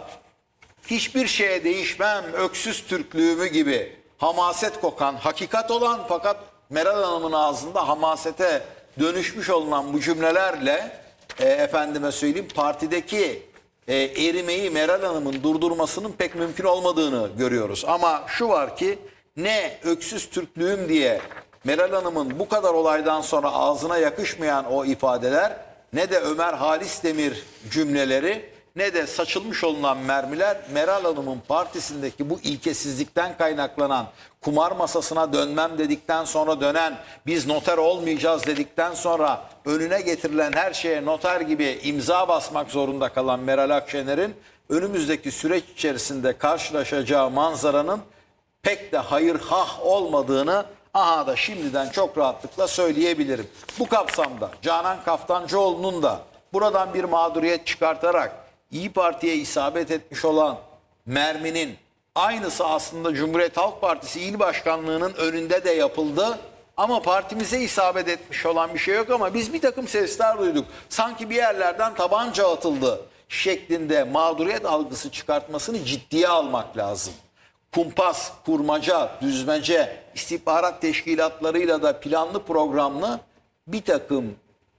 hiçbir şeye değişmem öksüz Türklüğümü gibi hamaset kokan, hakikat olan fakat Meral Hanım'ın ağzında hamasete dönüşmüş olunan bu cümlelerle e, efendime söyleyeyim partideki e, erimeyi Meral Hanım'ın durdurmasının pek mümkün olmadığını görüyoruz. Ama şu var ki ne öksüz Türklüğüm diye Meral Hanım'ın bu kadar olaydan sonra ağzına yakışmayan o ifadeler, ne de Ömer Halis Demir cümleleri, ne de saçılmış olunan mermiler Meral Hanım'ın partisindeki bu ilkesizlikten kaynaklanan, kumar masasına dönmem dedikten sonra dönen, biz noter olmayacağız dedikten sonra önüne getirilen her şeye noter gibi imza basmak zorunda kalan Meral Akşener'in önümüzdeki süreç içerisinde karşılaşacağı manzaranın pek de hayırhah olmadığını aha da şimdiden çok rahatlıkla söyleyebilirim. Bu kapsamda Canan Kaftancıoğlu'nun da buradan bir mağduriyet çıkartarak İyi Parti'ye isabet etmiş olan merminin aynısı aslında Cumhuriyet Halk Partisi İl Başkanlığı'nın önünde de yapıldı. Ama partimize isabet etmiş olan bir şey yok ama biz bir takım sesler duyduk. Sanki bir yerlerden tabanca atıldı şeklinde mağduriyet algısı çıkartmasını ciddiye almak lazım. Kumpas, kurmaca, düzmece, istihbarat teşkilatlarıyla da planlı programlı bir takım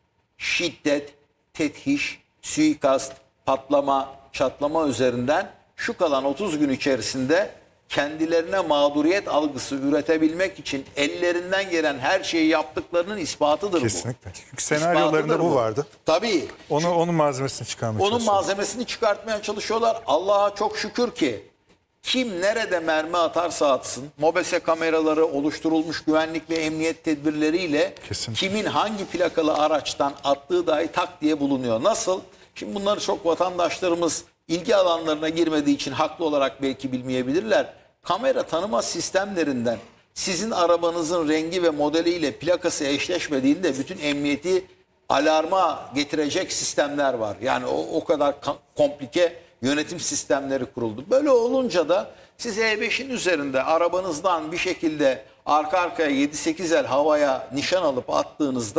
şiddet, tethiş, suikast, patlama, çatlama üzerinden şu kalan otuz gün içerisinde kendilerine mağduriyet algısı üretebilmek için ellerinden gelen her şeyi yaptıklarının ispatıdır bu. Kesinlikle. Çünkü senaryolarında İspatıdır bu vardı. Tabii. Onu, onun malzemesini çıkarmaya Onun çalışıyorlar. malzemesini çıkartmaya çalışıyorlar. Allah'a çok şükür ki kim nerede mermi atarsa atsın, MOBESE kameraları oluşturulmuş güvenlik ve emniyet tedbirleriyle Kesinlikle. kimin hangi plakalı araçtan attığı dahi tak diye bulunuyor. Nasıl? Şimdi bunları çok vatandaşlarımız ilgi alanlarına girmediği için haklı olarak belki bilmeyebilirler. Kamera tanıma sistemlerinden sizin arabanızın rengi ve modeliyle plakası eşleşmediğinde bütün emniyeti alarma getirecek sistemler var. Yani o, o kadar komplike yönetim sistemleri kuruldu. Böyle olunca da siz E beşin üzerinde arabanızdan bir şekilde arka arkaya yedi sekiz el havaya nişan alıp attığınızda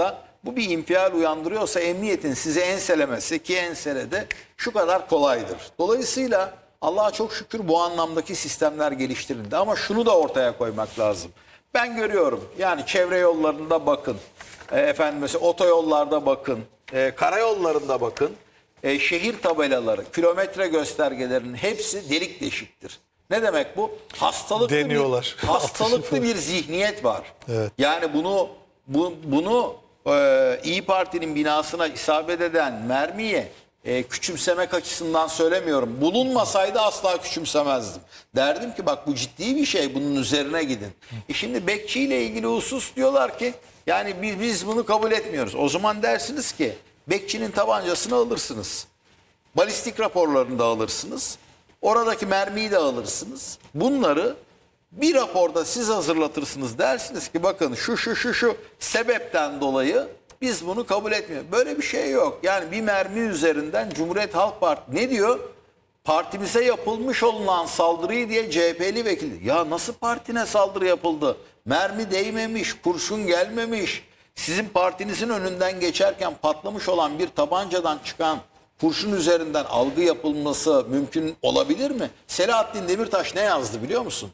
bu bir infial uyandırıyorsa emniyetin sizi enselemesi, ki enselede şu kadar kolaydır. Dolayısıyla Allah'a çok şükür bu anlamdaki sistemler geliştirildi. Ama şunu da ortaya koymak lazım. Ben görüyorum, yani çevre yollarında bakın, e, efendim mesela otoyollarda bakın, e, karayollarında bakın, e, şehir tabelaları, kilometre göstergelerinin hepsi delik deşiktir. Ne demek bu? Hastalıklı Deniyorlar. bir hastalıklı bir zihniyet var. Evet. Yani bunu bu, bunu e, İyi Parti'nin binasına isabet eden mermiye e, küçümsemek açısından söylemiyorum. Bulunmasaydı asla küçümsemezdim. Derdim ki bak bu ciddi bir şey, bunun üzerine gidin. E şimdi bekçi ile ilgili husus diyorlar ki yani biz, biz bunu kabul etmiyoruz. O zaman dersiniz ki bekçinin tabancasını alırsınız. Balistik raporlarını da alırsınız. Oradaki mermiyi de alırsınız. Bunları bir raporda siz hazırlatırsınız. Dersiniz ki bakın şu şu şu şu sebepten dolayı biz bunu kabul etmiyoruz. Böyle bir şey yok. Yani bir mermi üzerinden Cumhuriyet Halk Partisi ne diyor? Partimize yapılmış olunan saldırıyı diye C H P'li vekil. Ya nasıl partine saldırı yapıldı? Mermi değmemiş, kurşun gelmemiş. Sizin partinizin önünden geçerken patlamış olan bir tabancadan çıkan kurşun üzerinden algı yapılması mümkün olabilir mi? Selahattin Demirtaş ne yazdı biliyor musun?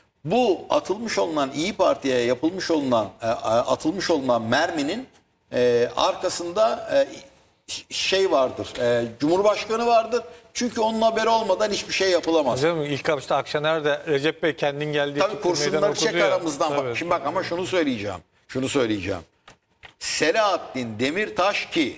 Bu atılmış olunan İyi Parti'ye yapılmış olunan e, atılmış olunan merminin e, arkasında e, şey vardır. E, Cumhurbaşkanı vardır. Çünkü onun haberi olmadan hiçbir şey yapılamaz. Hocam ilk başta Akşener de Recep Bey kendin geldiği Tabii kurşunları çek aramızdan. Bak, şimdi bak ama şunu söyleyeceğim. Şunu söyleyeceğim. Selahattin Demirtaş ki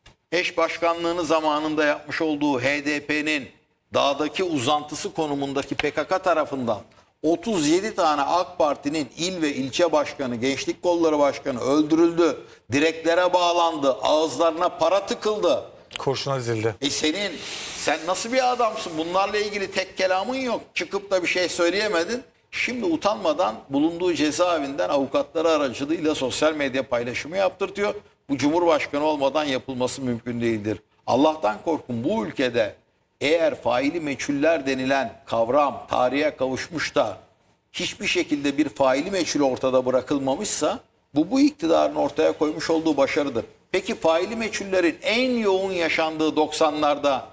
eş başkanlığını zamanında yapmış olduğu H D P'nin dağdaki uzantısı konumundaki P K K tarafından otuz yedi tane AK Parti'nin il ve ilçe başkanı, gençlik kolları başkanı öldürüldü. Direklere bağlandı. Ağızlarına para tıkıldı. Kurşuna dizildi. E senin, sen nasıl bir adamsın? Bunlarla ilgili tek kelamın yok. Çıkıp da bir şey söyleyemedin. Şimdi utanmadan bulunduğu cezaevinden avukatları aracılığıyla sosyal medya paylaşımı yaptırtıyor. Bu Cumhurbaşkanı olmadan yapılması mümkün değildir. Allah'tan korkun, bu ülkede eğer faili meçhuller denilen kavram tarihe kavuşmuş da hiçbir şekilde bir faili meçhul ortada bırakılmamışsa bu bu iktidarın ortaya koymuş olduğu başarıdır. Peki faili meçhullerin en yoğun yaşandığı doksanlarda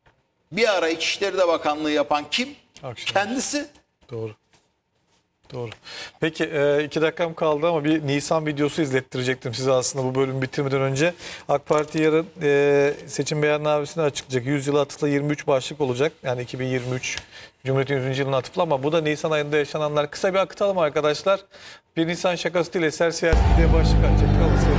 bir ara İçişleri de Bakanlığı yapan kim? Akşener. Kendisi. Doğru. Doğru. Peki e, iki dakikam kaldı ama bir Nisan videosu izlettirecektim size aslında bu bölümü bitirmeden önce. AK Parti yarın e, seçim beyannamesini açıklayacak. yüz yıla atıfla yirmi üç başlık olacak. Yani iki bin yirmi üç Cumhuriyet'in yüzüncü yılına atıfla ama bu da Nisan ayında yaşananlar. Kısa bir akıtalım arkadaşlar. Bir Nisan şakası değil, eser siyasi diye başlık açacak.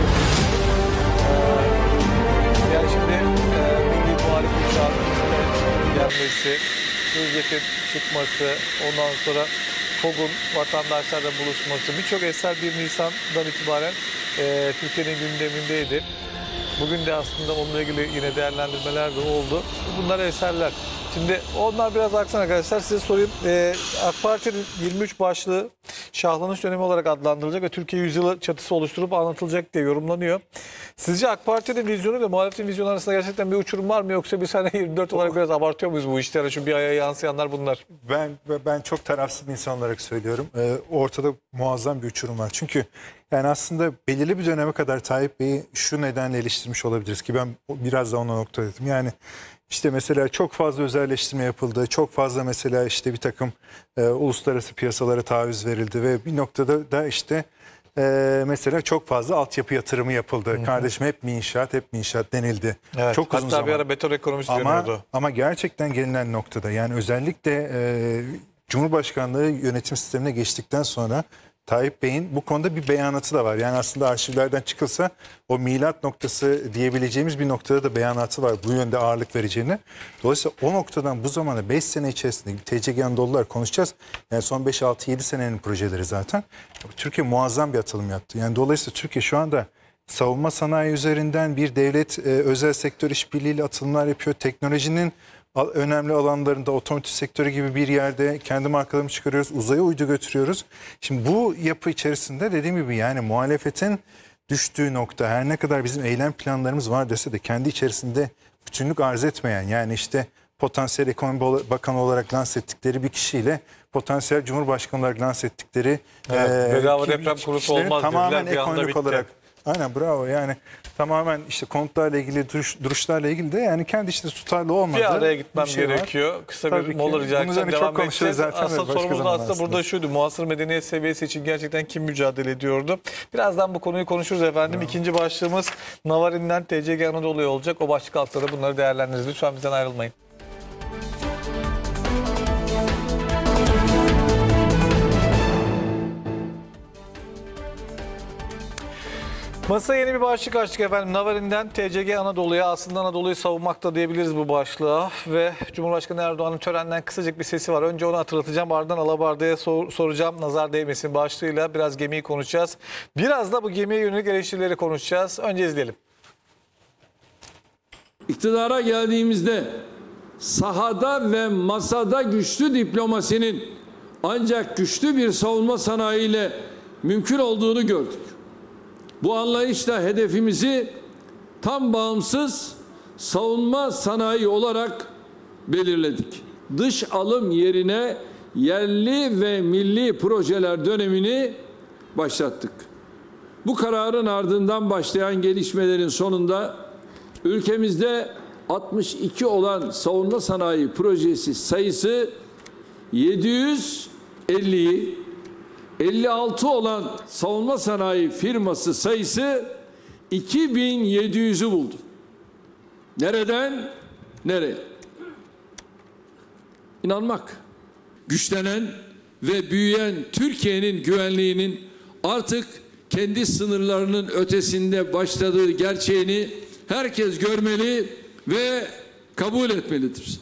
Yani şimdi e, Milli Muharip Uçağı'nın işte gelmesi, Hürriyet'in çıkması, ondan sonra TOG'un vatandaşlarla buluşması, birçok eser bir Nisan'dan itibaren e, Türkiye'nin gündemindeydi. Bugün de aslında onunla ilgili yine değerlendirmeler de oldu. Bunlar eserler. Şimdi onlar biraz aksana arkadaşlar, size sorayım. Ee, AK Parti'nin yirmi üç başlığı şahlanış dönemi olarak adlandırılacak ve Türkiye yüzyılı çatısı oluşturup anlatılacak diye yorumlanıyor. Sizce AK Parti'nin vizyonu ile muhalefetin vizyonu arasında gerçekten bir uçurum var mı, yoksa bir sene yirmi dört olarak biraz abartıyor muyuz bu işleri? Şu bir aya yansıyanlar bunlar. Ben ben çok tarafsız bir insan olarak söylüyorum. Ee, ortada muazzam bir uçurum var. Çünkü yani aslında belirli bir döneme kadar Tayyip Bey'i şu nedenle eleştirmiş olabiliriz ki ben biraz da ona nokta ettim. Yani işte mesela çok fazla özelleştirme yapıldı. Çok fazla mesela işte bir takım e, uluslararası piyasalara taviz verildi ve bir noktada da işte e, mesela çok fazla altyapı yatırımı yapıldı. Hı hı. Kardeşim hep mi inşaat, hep mi inşaat denildi. Evet, çok uzun hatta zaman. bir ara beton ekonomisi ama, deniyordu. ama gerçekten gelinen noktada yani özellikle e, Cumhurbaşkanlığı yönetim sistemine geçtikten sonra Tayyip Bey'in bu konuda bir beyanatı da var. Yani aslında arşivlerden çıkılsa o milat noktası diyebileceğimiz bir noktada da beyanatı var. Bu yönde ağırlık vereceğini. Dolayısıyla o noktadan bu zamana beş sene içerisinde T C G Anadolu'lar konuşacağız. Yani son beş altı yedi senenin projeleri zaten. Türkiye muazzam bir atılım yaptı. Yani dolayısıyla Türkiye şu anda savunma sanayi üzerinden bir devlet e, özel sektör işbirliğiyle atılımlar yapıyor. Teknolojinin önemli alanlarında otomotiv sektörü gibi bir yerde kendi markalarımızı çıkarıyoruz. Uzaya uydu götürüyoruz. Şimdi bu yapı içerisinde dediğim gibi yani muhalefetin düştüğü nokta her ne kadar bizim eylem planlarımız var dese de kendi içerisinde bütünlük arz etmeyen yani işte potansiyel ekonomi bakanı olarak lanse ettikleri bir kişiyle potansiyel cumhurbaşkanı olarak lanse ettikleri evet, e, bedava deprem kurusu olmaz tamamen dediler, bir anda ekonomik bitti. olarak Aynen, bravo. Yani tamamen işte konutlarla ilgili, duruş, duruşlarla ilgili de yani kendi işte tutarlı olmadığı Bir araya gitmem bir şey var. gerekiyor. Kısa Tabii bir ki. mola rica Bunun üzerine edeceğim. çok Devam konuşuyoruz edeceğiz. zaten. Asıl Evet, başka sorumuz zaman aslında aslında. burada şuydu. Muhasır medeniyet seviyesi için gerçekten kim mücadele ediyordu? Birazdan bu konuyu konuşuruz efendim. İkinci başlığımız Navarin'den T C G Anadolu'ya olacak. O başlık altında bunları değerlendiririz. Lütfen bizden ayrılmayın. Masaya yeni bir başlık açtık efendim. Navarin'den T C G Anadolu'ya, aslında Anadolu'yu savunmakta diyebiliriz bu başlığa. Ve Cumhurbaşkanı Erdoğan'ın törenden kısacık bir sesi var. Önce onu hatırlatacağım, ardından Alabarda'ya sor, soracağım. Nazar değmesin başlığıyla biraz gemiyi konuşacağız. Biraz da bu gemiye yönelik eleştirileri konuşacağız. Önce izleyelim. İktidara geldiğimizde sahada ve masada güçlü diplomasinin ancak güçlü bir savunma sanayiyle mümkün olduğunu gördük. Bu anlayışla hedefimizi tam bağımsız savunma sanayi olarak belirledik. Dış alım yerine yerli ve milli projeler dönemini başlattık. Bu kararın ardından başlayan gelişmelerin sonunda ülkemizde altmış iki olan savunma sanayi projesi sayısı yedi yüz elliyi, elli altı olan savunma sanayi firması sayısı iki bin yedi yüzü buldu. Nereden nereye? İnanmak. Güçlenen ve büyüyen Türkiye'nin güvenliğinin artık kendi sınırlarının ötesinde başladığı gerçeğini herkes görmeli ve kabul etmelidir.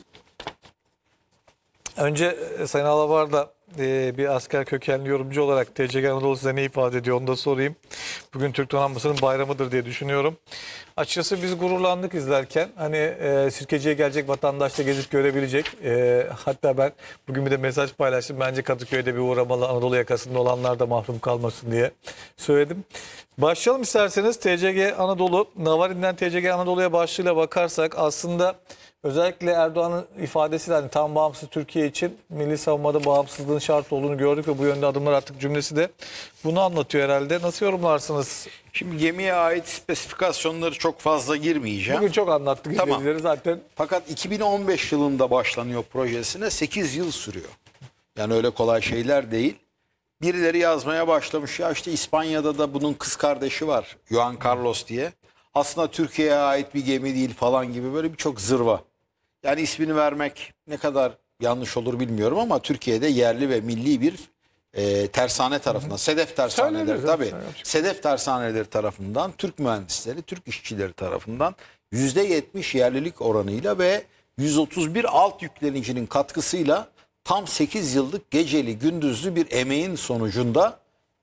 Önce e, Sayın Alabarda e, bir asker kökenli yorumcu olarak T C G Anadolu size ne ifade ediyor onu da sorayım. Bugün Türk Donanması'nın bayramıdır diye düşünüyorum. Açıkçası biz gururlandık izlerken. Hani e, Sirkeci'ye gelecek vatandaş da gezip görebilecek. E, hatta ben bugün bir de mesaj paylaştım. Bence Kadıköy'de bir uğramalı, Anadolu yakasında olanlar da mahrum kalmasın diye söyledim. Başlayalım isterseniz. T C G Anadolu, Navarin'den T C G Anadolu'ya başlığıyla bakarsak aslında özellikle Erdoğan'ın ifadesiyle hani tam bağımsız Türkiye için milli savunmada bağımsızlığın şart olduğunu gördük ve bu yönde adımlar attık cümlesi de bunu anlatıyor herhalde. Nasıl yorumlarsınız? Şimdi gemiye ait spesifikasyonları çok fazla girmeyeceğim. Bugün çok anlattık Tamam. izleyicileri zaten. Fakat iki bin on beş yılında başlanıyor projesine, sekiz yıl sürüyor. Yani öyle kolay şeyler değil. Birileri yazmaya başlamış, ya işte İspanya'da da bunun kız kardeşi var, Juan Carlos diye. Aslında Türkiye'ye ait bir gemi değil falan gibi böyle birçok zırva. Yani ismini vermek ne kadar yanlış olur bilmiyorum ama Türkiye'de yerli ve milli bir e, tersane tarafından, Sedef tersaneleri Söylenir, tabii. evet. Sedef tersaneleri tarafından, Türk mühendisleri, Türk işçileri tarafından yüzde yetmiş yerlilik oranıyla ve yüz otuz bir alt yüklenicinin katkısıyla tam sekiz yıllık geceli gündüzlü bir emeğin sonucunda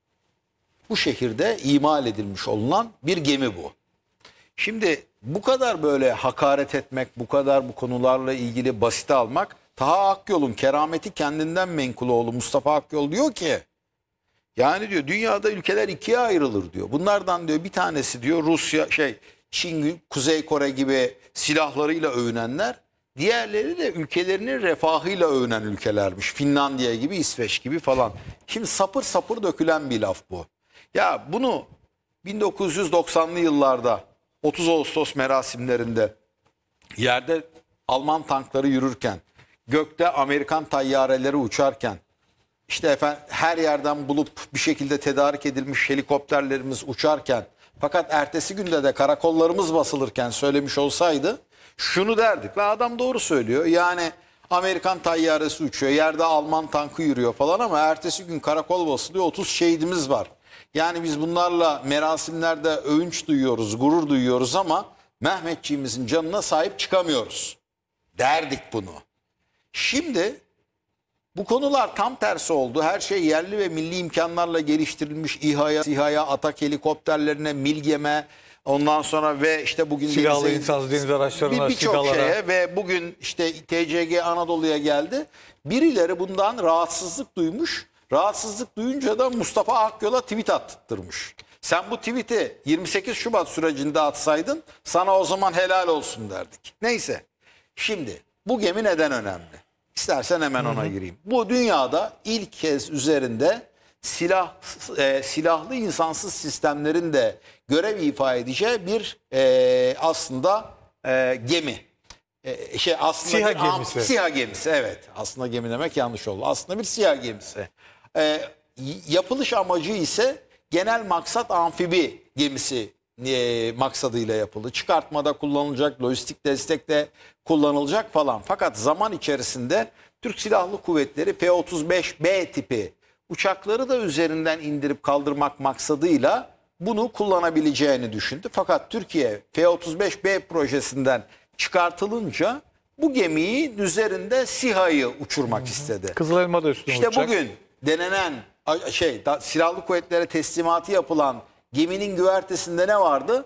bu şehirde imal edilmiş olunan bir gemi bu. Şimdi bu kadar böyle hakaret etmek, bu kadar bu konularla ilgili basite almak, Taha Akyol'un kerameti kendinden Menkuloğlu Mustafa Akyol diyor ki, yani diyor dünyada ülkeler ikiye ayrılır diyor. Bunlardan diyor bir tanesi diyor Rusya, şey Çin, Kuzey Kore gibi silahlarıyla övünenler, diğerleri de ülkelerinin refahıyla övünen ülkelermiş. Finlandiya gibi, İsveç gibi falan. Şimdi sapır sapır dökülen bir laf bu. Ya bunu bin dokuz yüz doksanlı yıllarda otuz Ağustos merasimlerinde yerde Alman tankları yürürken, gökte Amerikan tayyareleri uçarken, işte efendim her yerden bulup bir şekilde tedarik edilmiş helikopterlerimiz uçarken, fakat ertesi günde de karakollarımız basılırken söylemiş olsaydı şunu derdik. La adam doğru söylüyor. Yani Amerikan tayyaresi uçuyor, yerde Alman tankı yürüyor falan ama ertesi gün karakol basılıyor, otuz şehidimiz var. Yani biz bunlarla merasimlerde övünç duyuyoruz, gurur duyuyoruz ama Mehmetçiğimizin canına sahip çıkamıyoruz derdik bunu. Şimdi bu konular tam tersi oldu. Her şey yerli ve milli imkanlarla geliştirilmiş. İHA'ya, SİHA'ya, Atak helikopterlerine, MİLGEM'e, ondan sonra ve işte bugün Silahlı denize- insansız deniz araçlarına, bir- birçok SİHA'lara. şeye ve bugün işte T C G Anadolu'ya geldi. Birileri bundan rahatsızlık duymuş. Rahatsızlık duyunca da Mustafa Akyol'a tweet attırmış. Sen bu tweet'i yirmi sekiz Şubat sürecinde atsaydın sana o zaman helal olsun derdik. Neyse. Şimdi bu gemi neden önemli? İstersen hemen ona gireyim. Bu dünyada ilk kez üzerinde silah e, silahlı insansız sistemlerin de görev ifa edeceği bir e, aslında e, gemi. E, şey aslında SİHA bir am- gemisi. SİHA gemisi, evet. Aslında gemi demek yanlış oldu. Aslında bir SİHA gemisi. E, y- yapılış amacı ise genel maksat amfibi gemisi e, maksadıyla yapıldı. Çıkartmada kullanılacak, lojistik destekte kullanılacak falan. Fakat zaman içerisinde Türk Silahlı Kuvvetleri F otuz beş B tipi uçakları da üzerinden indirip kaldırmak maksadıyla bunu kullanabileceğini düşündü. Fakat Türkiye F otuz beş B projesinden çıkartılınca bu gemiyi üzerinde SİHA'yı uçurmak istedi. Kızıl Elma da üstüne İşte uçacak. bugün denenen a- şey da, silahlı kuvvetlere teslimatı yapılan geminin güvertesinde ne vardı?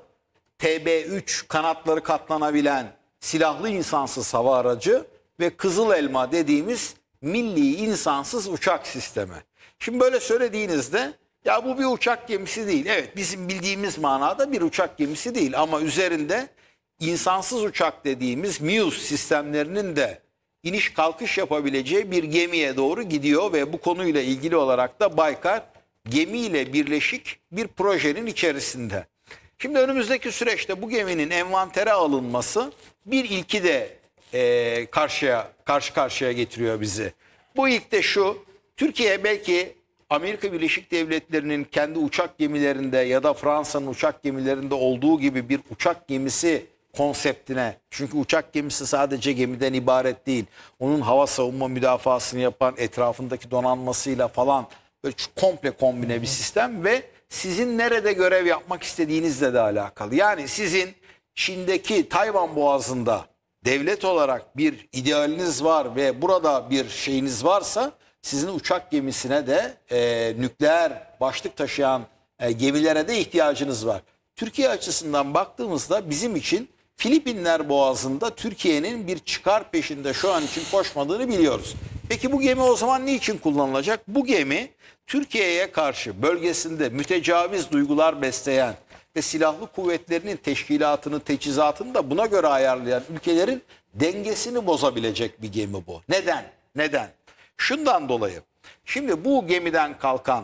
T B üç kanatları katlanabilen silahlı insansız hava aracı ve Kızıl Elma dediğimiz milli insansız uçak sistemi. Şimdi böyle söylediğinizde ya bu bir uçak gemisi değil. Evet, bizim bildiğimiz manada bir uçak gemisi değil ama üzerinde insansız uçak dediğimiz M İ U S sistemlerinin de iniş kalkış yapabileceği bir gemiye doğru gidiyor ve bu konuyla ilgili olarak da Baykar gemiyle birleşik bir projenin içerisinde. Şimdi önümüzdeki süreçte bu geminin envantere alınması bir ilki de e, karşıya karşı karşıya getiriyor bizi. Bu ilk de şu: Türkiye belki Amerika Birleşik Devletleri'nin kendi uçak gemilerinde ya da Fransa'nın uçak gemilerinde olduğu gibi bir uçak gemisi konseptine, çünkü uçak gemisi sadece gemiden ibaret değil. Onun hava savunma müdafasını yapan, etrafındaki donanmasıyla falan böyle komple kombine bir sistem ve sizin nerede görev yapmak istediğinizle de alakalı. Yani sizin Çin'deki Tayvan Boğazı'nda devlet olarak bir idealiniz var ve burada bir şeyiniz varsa sizin uçak gemisine de e, nükleer başlık taşıyan e, gemilere de ihtiyacınız var. Türkiye açısından baktığımızda bizim için Filipinler Boğazı'nda Türkiye'nin bir çıkar peşinde şu an için koşmadığını biliyoruz. Peki bu gemi o zaman niçin kullanılacak? Bu gemi Türkiye'ye karşı bölgesinde mütecaviz duygular besleyen ve silahlı kuvvetlerinin teşkilatını, teçhizatını da buna göre ayarlayan ülkelerin dengesini bozabilecek bir gemi bu. Neden? Neden? Şundan dolayı. Şimdi bu gemiden kalkan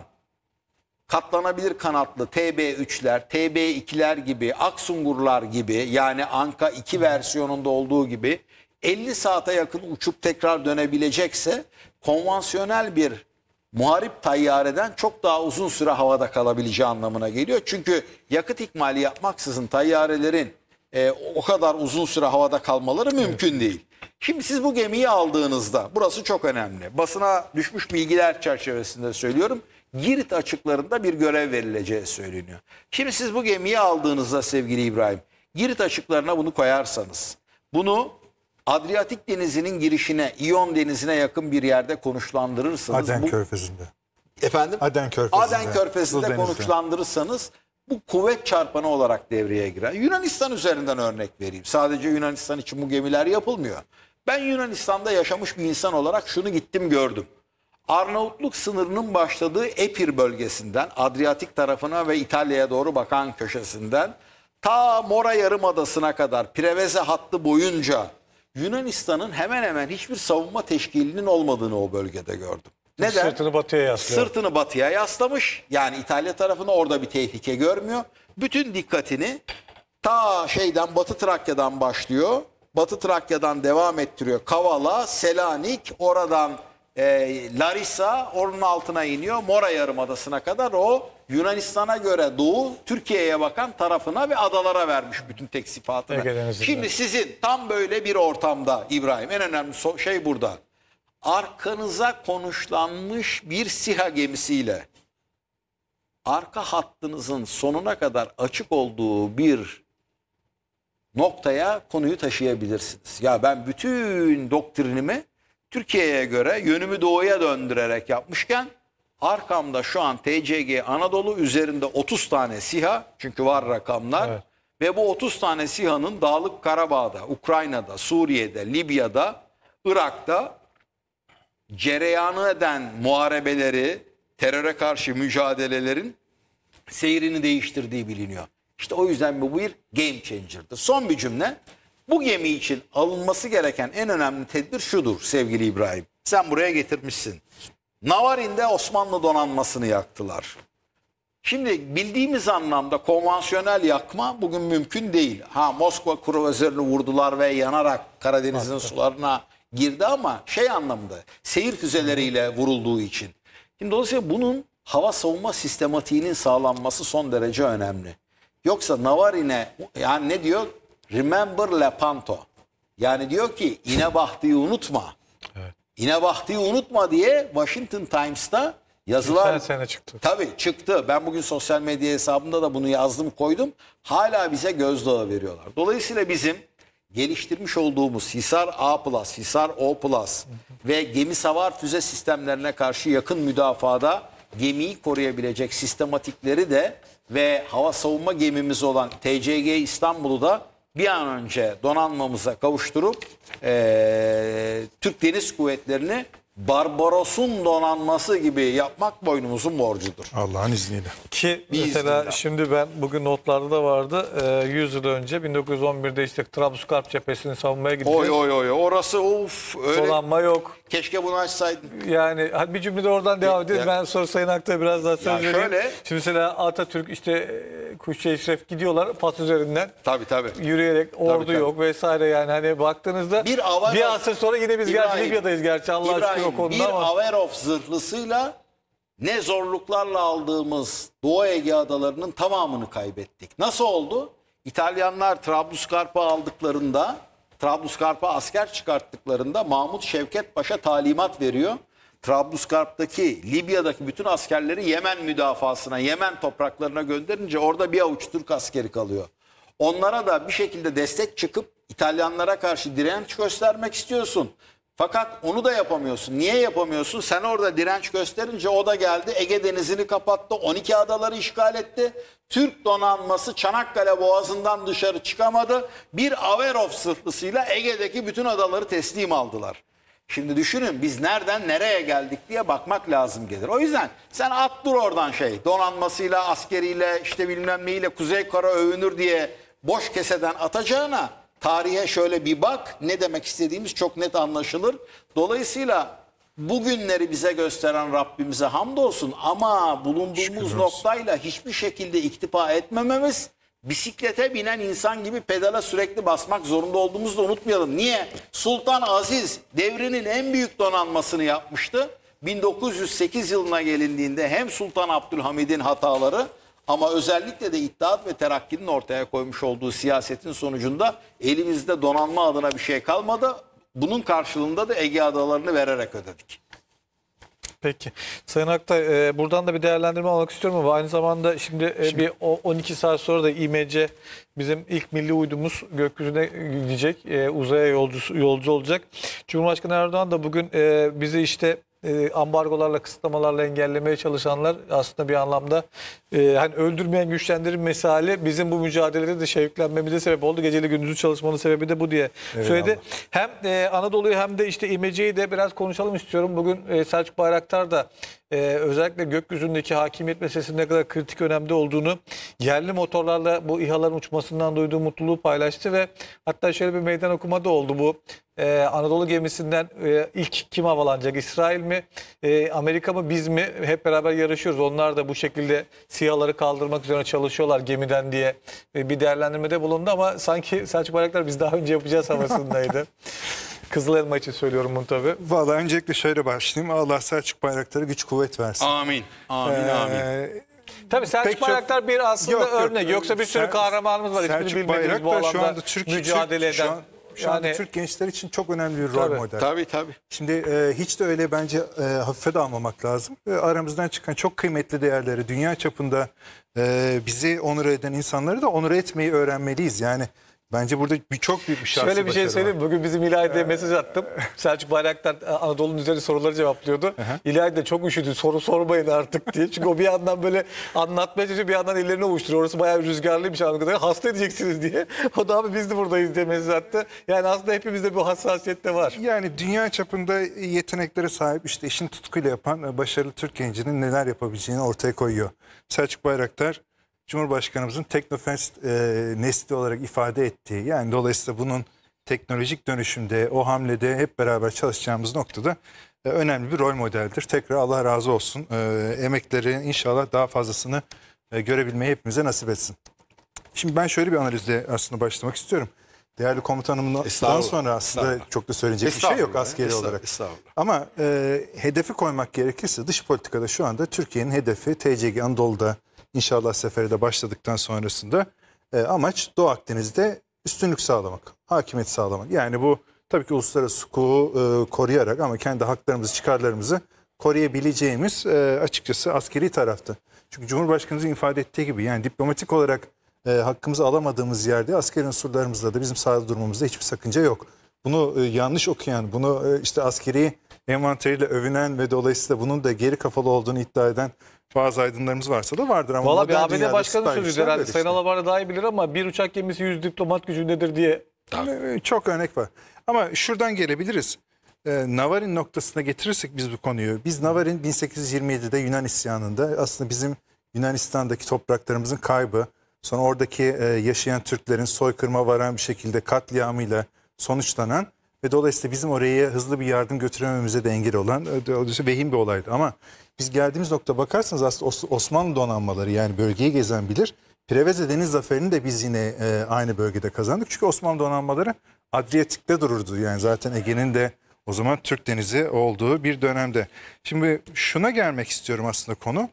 katlanabilir kanatlı T B üçler, T B ikiler gibi, Aksungurlar gibi, yani Anka iki versiyonunda olduğu gibi elli saate yakın uçup tekrar dönebilecekse konvansiyonel bir muharip tayyareden çok daha uzun süre havada kalabileceği anlamına geliyor. Çünkü yakıt ikmali yapmaksızın tayyarelerin e, o kadar uzun süre havada kalmaları mümkün değil. Şimdi siz bu gemiyi aldığınızda, burası çok önemli, basına düşmüş bilgiler çerçevesinde söylüyorum, Girit açıklarında bir görev verileceği söyleniyor. Şimdi siz bu gemiyi aldığınızda sevgili İbrahim, Girit açıklarına bunu koyarsanız, bunu Adriyatik Denizi'nin girişine, İyon Denizi'ne yakın bir yerde konuşlandırırsanız... Aden bu, Körfezi'nde. Efendim? Aden Körfezi'nde. Aden Körfezi'nde Kızıldeniz'de. konuşlandırırsanız bu kuvvet çarpanı olarak devreye girer. Yunanistan üzerinden örnek vereyim. Sadece Yunanistan için bu gemiler yapılmıyor. Ben Yunanistan'da yaşamış bir insan olarak şunu gittim gördüm. Arnavutluk sınırının başladığı Epir bölgesinden, Adriyatik tarafına ve İtalya'ya doğru bakan köşesinden ta Mora Yarımadası'na kadar Preveze hattı boyunca Yunanistan'ın hemen hemen hiçbir savunma teşkilinin olmadığını o bölgede gördüm. Neden? Sırtını batıya yaslıyor. Sırtını batıya yaslamış. Yani İtalya tarafına orada bir tehlike görmüyor. Bütün dikkatini ta şeyden, Batı Trakya'dan başlıyor. Batı Trakya'dan devam ettiriyor. Kavala, Selanik, oradan e, Larissa, onun altına iniyor. Mora Yarımadası'na kadar o Yunanistan'a göre doğu, Türkiye'ye bakan tarafına ve adalara vermiş bütün teksifatını. Ege Denizi'nde. Şimdi sizin tam böyle bir ortamda İbrahim, en önemli so- şey burada. Arkanıza konuşlanmış bir SİHA gemisiyle arka hattınızın sonuna kadar açık olduğu bir noktaya konuyu taşıyabilirsiniz. Ya ben bütün doktrinimi Türkiye'ye göre yönümü doğuya döndürerek yapmışken arkamda şu an T C G Anadolu, üzerinde otuz tane SİHA, çünkü var rakamlar, Evet. ve bu otuz tane SİHA'nın Dağlık Karabağ'da, Ukrayna'da, Suriye'de, Libya'da, Irak'ta cereyanı eden muharebeleri, teröre karşı mücadelelerin seyrini değiştirdiği biliniyor. İşte o yüzden bu bir game changer'dır. Son bir cümle. Bu gemi için alınması gereken en önemli tedbir şudur sevgili İbrahim. Sen buraya getirmişsin. Navarin'de Osmanlı donanmasını yaktılar. Şimdi bildiğimiz anlamda konvansiyonel yakma bugün mümkün değil. Ha, Moskva kruvazörünü vurdular ve yanarak Karadeniz'in sularına girdi ama şey anlamda seyir füzeleriyle vurulduğu için. Şimdi dolayısıyla bunun hava savunma sistematiğinin sağlanması son derece önemli. Yoksa Navarin'e yani ne diyor? Remember Lepanto. Yani diyor ki İnebahtı'yı unutma. Evet. İnebahtı'yı unutma diye Washington Times'ta yazılar. Geçen sene çıktı. Tabii çıktı. Ben bugün sosyal medya hesabımda da bunu yazdım koydum. Hala bize gözdağı veriyorlar. Dolayısıyla bizim geliştirmiş olduğumuz Hisar A plus, Hisar O plus ve gemi savar füze sistemlerine karşı yakın müdafada gemiyi koruyabilecek sistematikleri de ve hava savunma gemimiz olan T C G İstanbul'u da bir an önce donanmamıza kavuşturup ee, Türk Deniz Kuvvetleri'ni Barbaros'un donanması gibi yapmak boynumuzun borcudur. Allah'ın izniyle. Ki Bir mesela iznillah. şimdi ben bugün notlarda da vardı. Ee, yüz yıl önce bin dokuz yüz on birde işte Trablusgarp cephesini savunmaya gideceğiz. Oy oy oy orası of öyle. Donanma yok. Keşke bunu açsaydın. Yani hadi bir cümle de oradan devam edelim. Ya- Ben sonra Sayın Akta biraz daha söz vereyim. şöyle- Şimdi mesela Atatürk işte e, Kuşçu Eşref gidiyorlar Fas üzerinden. Tabii tabii. Yürüyerek ordu tabii. yok vesaire yani hani baktığınızda Bir Avarov- bir asır sonra yine biz gerçi İbrahim, Libya'dayız gerçi Allah aşkına İbrahim, o konuda bir ama. Averov zırhlısıyla ne zorluklarla aldığımız Doğu Ege adalarının tamamını kaybettik. Nasıl oldu? İtalyanlar Trablusgarp'ı aldıklarında, Trablusgarp'a asker çıkarttıklarında Mahmut Şevket Paşa talimat veriyor. Trablusgarp'taki, Libya'daki bütün askerleri Yemen müdafasına, Yemen topraklarına gönderince orada bir avuç Türk askeri kalıyor. Onlara da bir şekilde destek çıkıp İtalyanlara karşı direnç göstermek istiyorsun. Fakat onu da yapamıyorsun. Niye yapamıyorsun? Sen orada direnç gösterince o da geldi. Ege Denizi'ni kapattı. on iki adaları işgal etti. Türk donanması Çanakkale Boğazı'ndan dışarı çıkamadı. Bir Averov zırhlısıyla Ege'deki bütün adaları teslim aldılar. Şimdi düşünün biz nereden nereye geldik diye bakmak lazım gelir. O yüzden sen at dur oradan şey donanmasıyla, askeriyle, işte bilmem neyle Kuzey Kara övünür diye boş keseden atacağına tarihe şöyle bir bak, ne demek istediğimiz çok net anlaşılır. Dolayısıyla bugünleri bize gösteren Rabbimize hamdolsun ama bulunduğumuz noktayla hiçbir şekilde iktifa etmememiz, bisiklete binen insan gibi pedala sürekli basmak zorunda olduğumuzu da unutmayalım. Niye? Sultan Aziz devrinin en büyük donanmasını yapmıştı. bin dokuz yüz sekiz yılına gelindiğinde hem Sultan Abdülhamid'in hataları ama özellikle de İttihat ve Terakki'nin ortaya koymuş olduğu siyasetin sonucunda elimizde donanma adına bir şey kalmadı. Bunun karşılığında da Ege adalarını vererek ödedik. Peki. Sayın Aktay e, buradan da bir değerlendirme almak istiyorum ama aynı zamanda şimdi, e, bir o- on iki saat sonra da İ M C bizim ilk milli uydumuz gökyüzüne gidecek. E, uzaya yolcu, yolcu olacak. Cumhurbaşkanı Erdoğan da bugün e, bizi işte e, ambargolarla, kısıtlamalarla engellemeye çalışanlar aslında bir anlamda e, hani öldürmeyen güçlendirir mesali bizim bu mücadelede de şevklenmemize sebep oldu. Geceli gündüzü çalışmanın sebebi de bu diye söyledi. Hem e, Anadolu'yu hem de işte İ M C'yi de biraz konuşalım istiyorum. Bugün e, Selçuk Bayraktar da e, özellikle gökyüzündeki hakimiyet meselesinin ne kadar kritik önemde olduğunu, yerli motorlarla bu İHA'ların uçmasından duyduğu mutluluğu paylaştı ve hatta şöyle bir meydan okuma da oldu bu. Ee, Anadolu gemisinden e, ilk kim havalanacak? İsrail mi? E, Amerika mı? Biz mi? Hep beraber yarışıyoruz. Onlar da bu şekilde SİHA'ları kaldırmak üzere çalışıyorlar gemiden diye e, bir değerlendirmede bulundu ama sanki Selçuk Bayraktar biz daha önce yapacağız havasındaydı. Kızıl Elma için söylüyorum bunu tabii. Vallahi öncelikle şöyle başlayayım. Allah Selçuk Bayraktar'a güç kuvvet versin. Amin. Amin amin. Ee, Tabii Selçuk Pek çok- Bayraktar bir aslında Yok, yok. örnek. Yoksa bir sürü Sel- kahramanımız var. İsmini Selçuk bilmediğimiz bu Bayraktar alanda şu anda Türk, mücadele Türk- şu eden. an- Şu anda Yani- Türk gençler için çok önemli bir rol Tabii. model. Tabii tabii. Şimdi e, hiç de öyle bence e, hafife de almamak lazım. E, aramızdan çıkan çok kıymetli değerleri dünya çapında e, bizi onur eden insanları da onur etmeyi öğrenmeliyiz. Yani bence burada bir, çok büyük bir şahsi Şöyle bir şey başarı söyleyeyim. var. Bugün bizim İlahi'de mesaj attım. Selçuk Bayraktar Anadolu'nun üzerine soruları cevaplıyordu. İlahi de çok üşüdü. Soru sormayın artık diye. Çünkü o bir yandan böyle anlatmaya çalışıyor. Bir yandan ellerini ovuşturuyor. Orası bayağı rüzgarlıymış anladığım kadarıyla. Hasta edeceksiniz diye. O da abi biz de buradayız diye mesaj attı. Yani aslında hepimizde bu hassasiyet de var. Yani dünya çapında yeteneklere sahip işte işin tutkuyla yapan e, başarılı Türk gencinin neler yapabileceğini ortaya koyuyor. Selçuk Bayraktar Cumhurbaşkanımızın Teknofest e, nesli olarak ifade ettiği, yani dolayısıyla bunun teknolojik dönüşümde, o hamlede hep beraber çalışacağımız noktada e, önemli bir rol modeldir. Tekrar Allah razı olsun. E, emekleri inşallah daha fazlasını e, görebilmeyi hepimize nasip etsin. Şimdi ben şöyle bir analizle aslında başlamak istiyorum. Değerli komutanımdan Estağfurullah, sonra aslında estağfurullah. çok da söyleyecek bir şey yok Estağfurullah, askeri estağfurullah, olarak. estağfurullah. Ama e, hedefi koymak gerekirse dış politikada şu anda Türkiye'nin hedefi T C G Anadolu'da inşallah seferi de başladıktan sonrasında e, amaç Doğu Akdeniz'de üstünlük sağlamak, hakimiyet sağlamak. Yani bu tabii ki uluslararası hukuku e, koruyarak ama kendi haklarımızı, çıkarlarımızı koruyabileceğimiz e, açıkçası askeri tarafta. Çünkü Cumhurbaşkanımızın ifade ettiği gibi yani diplomatik olarak e, hakkımızı alamadığımız yerde askeri unsurlarımızda da bizim sahada durmamızda hiçbir sakınca yok. Bunu e, yanlış okuyan, bunu e, işte askeri envanteriyle övünen ve dolayısıyla bunun da geri kafalı olduğunu iddia eden bazı aydınlarımız varsa da vardır. Ama Valla bir modern A B D dünyada başkanı sipariş söyledi işler herhalde. böyle Sayın işte. Alabora daha iyi bilir ama bir uçak gemisi yüz diplomat gücündedir diye. Ee, Çok örnek var. Ama şuradan gelebiliriz. Ee, Navarin noktasına getirirsek biz bu konuyu. Biz Navarin bin sekiz yüz yirmi yedide Yunan isyanında aslında bizim Yunanistan'daki topraklarımızın kaybı, sonra oradaki e, yaşayan Türklerin soykırıma varan bir şekilde katliamıyla sonuçlanan ve dolayısıyla bizim oraya hızlı bir yardım götürememize de engel olan e, vehim bir olaydı. Ama biz geldiğimiz nokta bakarsanız aslında Os- Osmanlı donanmaları yani bölgeyi gezen bilir. Preveze Deniz Zaferi'ni de biz yine e, aynı bölgede kazandık. Çünkü Osmanlı donanmaları Adriyatik'te dururdu. Yani zaten Ege'nin de o zaman Türk Denizi olduğu bir dönemde. Şimdi şuna gelmek istiyorum aslında konu.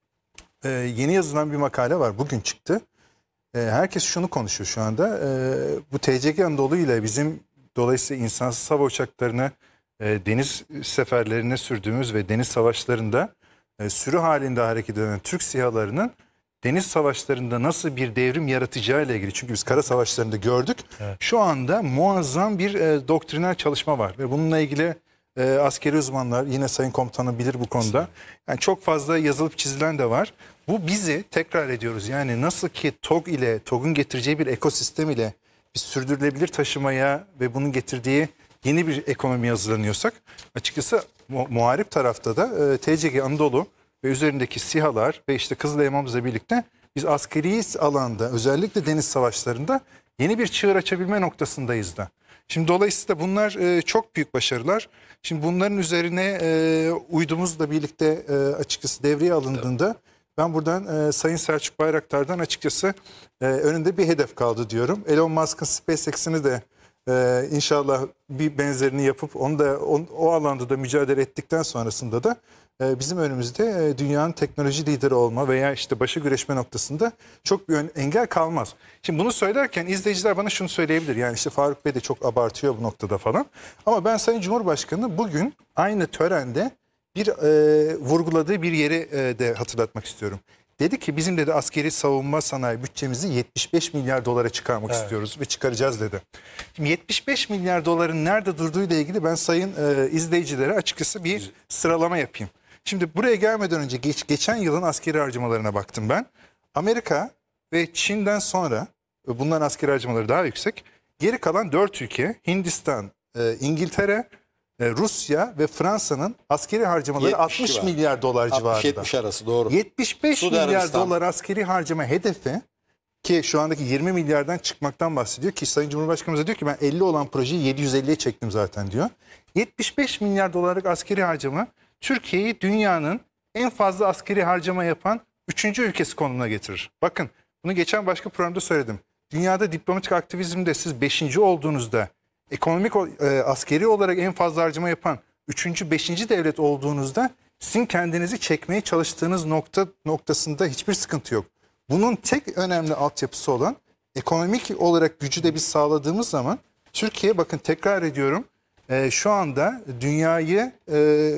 E, yeni yazılan bir makale var. Bugün çıktı. E, herkes şunu konuşuyor şu anda. E, bu T C G Anadolu ile bizim dolayısıyla insansız hava uçaklarını e, deniz seferlerine sürdüğümüz ve deniz savaşlarında e, sürü halinde hareket eden Türk SİHA'larının deniz savaşlarında nasıl bir devrim yaratacağı ile ilgili. Çünkü biz kara savaşlarında gördük. Evet. Şu anda muazzam bir e, doktrinal çalışma var. Ve bununla ilgili e, askeri uzmanlar, yine Sayın Komutanım bilir bu konuda. Yani çok fazla yazılıp çizilen de var. Bu bizi tekrar ediyoruz. Yani nasıl ki TOG ile, TOG'un getireceği bir ekosistem ile biz sürdürülebilir taşımaya ve bunun getirdiği yeni bir ekonomi hazırlanıyorsak, açıkçası mu muharip tarafta da e, T C G Anadolu ve üzerindeki SİHA'lar ve işte Kızıl Elmamızla birlikte biz askeri alanda özellikle deniz savaşlarında yeni bir çığır açabilme noktasındayız da. Şimdi dolayısıyla bunlar e, çok büyük başarılar. Şimdi bunların üzerine e, uydumuzla birlikte e, açıkçası devreye alındığında ben buradan e, Sayın Selçuk Bayraktar'dan açıkçası e, önünde bir hedef kaldı diyorum. Elon Musk'ın SpaceX'ini de e, inşallah bir benzerini yapıp onu da on, o alanda da mücadele ettikten sonrasında da bizim önümüzde dünyanın teknoloji lideri olma veya işte başı güreşme noktasında çok bir engel kalmaz. Şimdi bunu söylerken izleyiciler bana şunu söyleyebilir. Yani işte Faruk Bey de çok abartıyor bu noktada falan. Ama ben Sayın Cumhurbaşkanı bugün aynı törende bir e, vurguladığı bir yeri e, de hatırlatmak istiyorum. Dedi ki bizim dedi askeri savunma sanayi bütçemizi yetmiş beş milyar dolara çıkarmak evet. istiyoruz ve çıkaracağız dedi. Şimdi yetmiş beş milyar doların nerede durduğuyla ilgili ben sayın e, izleyicilere açıkçası bir sıralama yapayım. Şimdi buraya gelmeden önce geç, geçen yılın askeri harcamalarına baktım ben. Amerika ve Çin'den sonra bunların askeri harcamaları daha yüksek. Geri kalan dört ülke Hindistan, e, İngiltere, e, Rusya ve Fransa'nın askeri harcamaları altmış civarı. milyar dolar civarında. altmış yetmiş arası doğru. yetmiş beş Suudi milyar Arabistan. dolar askeri harcama hedefi ki şu andaki yirmi milyardan çıkmaktan bahsediyor ki Sayın Cumhurbaşkanımız da diyor ki ben elli olan projeyi yedi yüz elliye çektim zaten diyor. yetmiş beş milyar dolarlık askeri harcama Türkiye'yi dünyanın en fazla askeri harcama yapan üçüncü ülkesi konumuna getirir. Bakın bunu geçen başka programda söyledim. Dünyada diplomatik aktivizmde siz beşinci olduğunuzda ekonomik e, askeri olarak en fazla harcama yapan üçüncü beşinci devlet olduğunuzda sizin kendinizi çekmeye çalıştığınız nokta noktasında hiçbir sıkıntı yok. Bunun tek önemli altyapısı olan ekonomik olarak gücü de biz sağladığımız zaman Türkiye bakın tekrar ediyorum e, şu anda dünyayı e,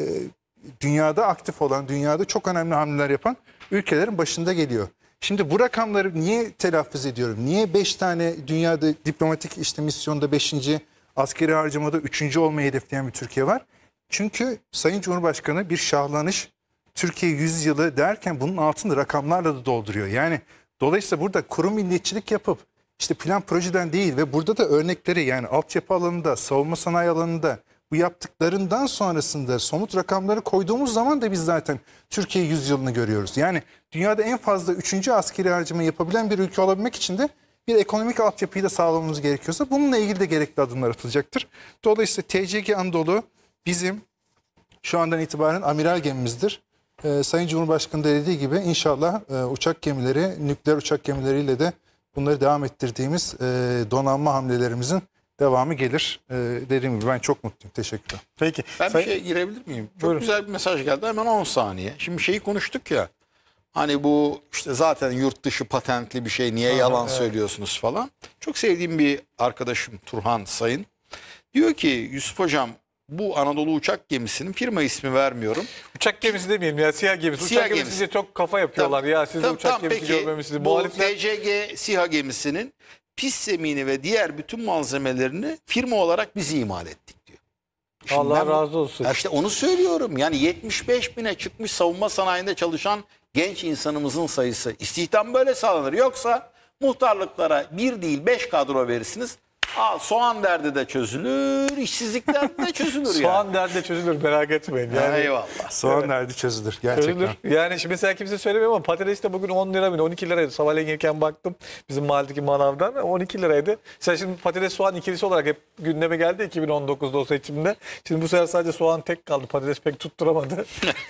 dünyada aktif olan, dünyada çok önemli hamleler yapan ülkelerin başında geliyor. Şimdi bu rakamları niye telaffuz ediyorum? Niye beş tane dünyada diplomatik işte misyonda beşinci askeri harcamada üçüncü olmayı hedefleyen bir Türkiye var? Çünkü Sayın Cumhurbaşkanı bir şahlanış Türkiye yüz yılı derken bunun altını rakamlarla da dolduruyor. Yani dolayısıyla burada kuru milliyetçilik yapıp işte plan projeden değil ve burada da örnekleri yani altyapı alanında, savunma sanayi alanında bu yaptıklarından sonrasında somut rakamları koyduğumuz zaman da biz zaten Türkiye yüzyılını görüyoruz. Yani dünyada en fazla üçüncü askeri harcama yapabilen bir ülke olabilmek için de bir ekonomik altyapıyı da sağlamamız gerekiyorsa bununla ilgili de gerekli adımlar atılacaktır. Dolayısıyla T C G Anadolu bizim şu andan itibaren amiral gemimizdir. Ee, Sayın Cumhurbaşkanı da dediği gibi inşallah e, uçak gemileri, nükleer uçak gemileriyle de bunları devam ettirdiğimiz e, donanma hamlelerimizin devamı gelir. E, dediğim gibi ben çok mutluyum. Teşekkürler. Peki. Ben Sayın- bir şey girebilir miyim? Çok Buyurun. güzel bir mesaj geldi. Hemen on saniye. Şimdi şeyi konuştuk ya. Hani bu işte zaten yurt dışı patentli bir şey. Niye yalan söylüyorsunuz falan. Çok sevdiğim bir arkadaşım Turhan Sayın. Diyor ki Yusuf Hocam bu Anadolu uçak gemisinin firma ismi vermiyorum. Uçak gemisi demeyelim ya, siyah gemisi. Siyah uçak gemisi gemisi. diye çok kafa yapıyorlar ya. Siz de Tamam, uçak tamam, gemisi peki, görmemişsiniz. bu Muhalifler T C G SİHA gemisinin pist zemini ve diğer bütün malzemelerini firma olarak biz imal ettik diyor. Şimdi Allah ben bu- razı olsun. Ya işte onu söylüyorum. Yani yetmiş beş bine çıkmış savunma sanayinde çalışan genç insanımızın sayısı. İstihdam böyle sağlanır. Yoksa muhtarlıklara bir değil beş kadro verirsiniz. Aa, soğan derdi de çözülür, işsizlik derdi de çözülür yani. Soğan derdi de çözülür, merak etmeyin. Yani Eyvallah. Soğan nerede çözülür gerçekten. çözülür. Yani şimdi mesela kimse söylemiyor ama patates de bugün on lira mı on iki liraydı. Sabahleyin gelirken baktım bizim mahalledeki manavdan on iki liraydı. Sen şimdi patates soğan ikilisi olarak hep gündeme geldi iki bin on dokuzda o seçimde. Şimdi bu sefer sadece soğan tek kaldı. Patates pek tutturamadı.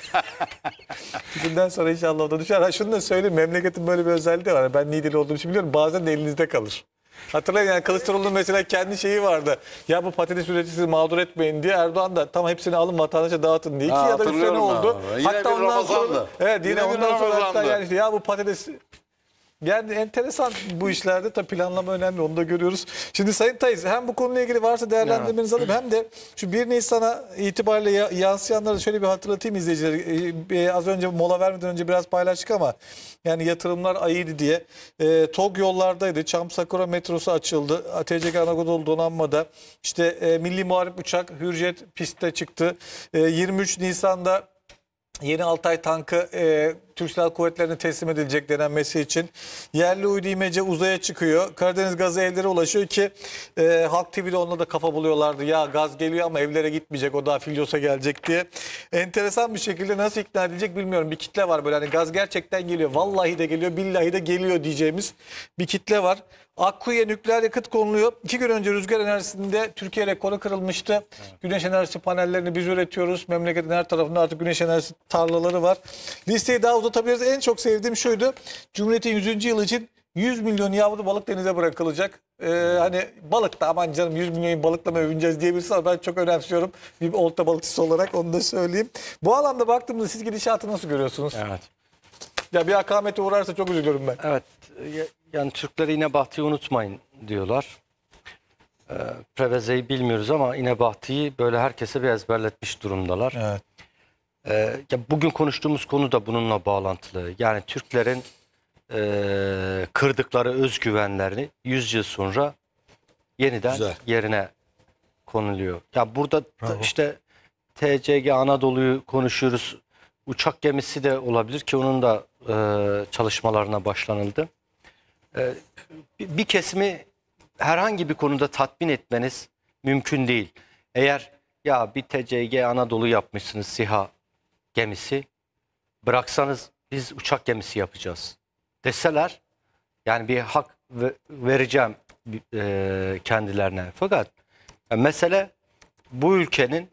Bugünden sonra inşallah o da düşer. Ha şunu da söyleyeyim, memleketin böyle bir özelliği de var. Ben Niğdeli olduğum için biliyorum, bazen de elinizde kalır. Hatırlayın yani Kılıçdaroğlu'nun mesela kendi şeyi vardı. Ya bu patates üreticisini mağdur etmeyin diye, Erdoğan da tamam hepsini alın vatandaşa dağıtın diye. İki Ha, ya da üç sene hatırlıyorum oldu. abi. Yine bir Ramazan'dı. Evet yine, Yine bir ondan sonra hatta Ramazan'dı. yani işte ya bu patates, yani enteresan bu işlerde tabii planlama önemli, onu da görüyoruz. Şimdi Sayın Tayyip, hem bu konuyla ilgili varsa değerlendirmenizi alayım hem de şu bir Nisan'a itibariyle ya- yansıyanları şöyle bir hatırlatayım izleyicileri. Ee, e, az önce mola vermeden önce biraz paylaştık ama yani yatırımlar ayıydı diye. E, TOG yollardaydı. Çam Sakura metrosu açıldı. T C G Anadolu donanmada. İşte e, Milli Muharip Uçak Hürjet pistte çıktı. E, yirmi üç Nisan'da yeni Altay tankı e, Türk Silahlı Kuvvetleri'ne teslim edilecek denenmesi için. Yerli uydu imece uzaya çıkıyor. Karadeniz gazı evlere ulaşıyor ki e, Halk T V'de onunla da kafa buluyorlardı. Ya gaz geliyor ama evlere gitmeyecek, o daha Filyos'a gelecek diye. Enteresan bir şekilde nasıl ikna edilecek bilmiyorum. Bir kitle var böyle, hani gaz gerçekten geliyor. Vallahi de geliyor, billahi de geliyor diyeceğimiz bir kitle var. Akkuyu'ya nükleer yakıt konuluyor. İki gün önce rüzgar enerjisinde Türkiye rekoru kırılmıştı. Evet. Güneş enerjisi panellerini biz üretiyoruz. Memleketin her tarafında artık güneş enerjisi tarlaları var. Listeyi daha uzatabiliriz. En çok sevdiğim şuydu. Cumhuriyet'in yüzüncü yılı için yüz milyon yavru balık denize bırakılacak. Ee, hani balık da aman canım yüz milyon balıkla mı övüneceğiz diyebilirsiniz ama ben çok önemsiyorum. Bir olta balıkçısı olarak onu da söyleyeyim. Bu alanda baktığımızda siz gidişatı nasıl görüyorsunuz? Evet. Ya bir akamete uğrarsa çok üzülürüm ben. Evet. Yani Türkleri İnebahtı'yı unutmayın diyorlar. Ee, Preveze'yi bilmiyoruz ama İnebahtı'yı böyle herkese bir ezberletmiş durumdalar. Evet. Ee, ya bugün konuştuğumuz konu da bununla bağlantılı. Yani Türklerin e, kırdıkları özgüvenlerini yüz yıl sonra yeniden Güzel. yerine konuluyor. Ya burada da işte T C G Anadolu'yu konuşuyoruz. Uçak gemisi de olabilir ki onun da e, çalışmalarına başlanıldı. E, bir, bir kesimi herhangi bir konuda tatmin etmeniz mümkün değil. Eğer ya bir T C G Anadolu yapmışsınız, SİHA gemisi, bıraksanız biz uçak gemisi yapacağız deseler, yani bir hak ve- vereceğim e, kendilerine. Fakat e, mesele bu ülkenin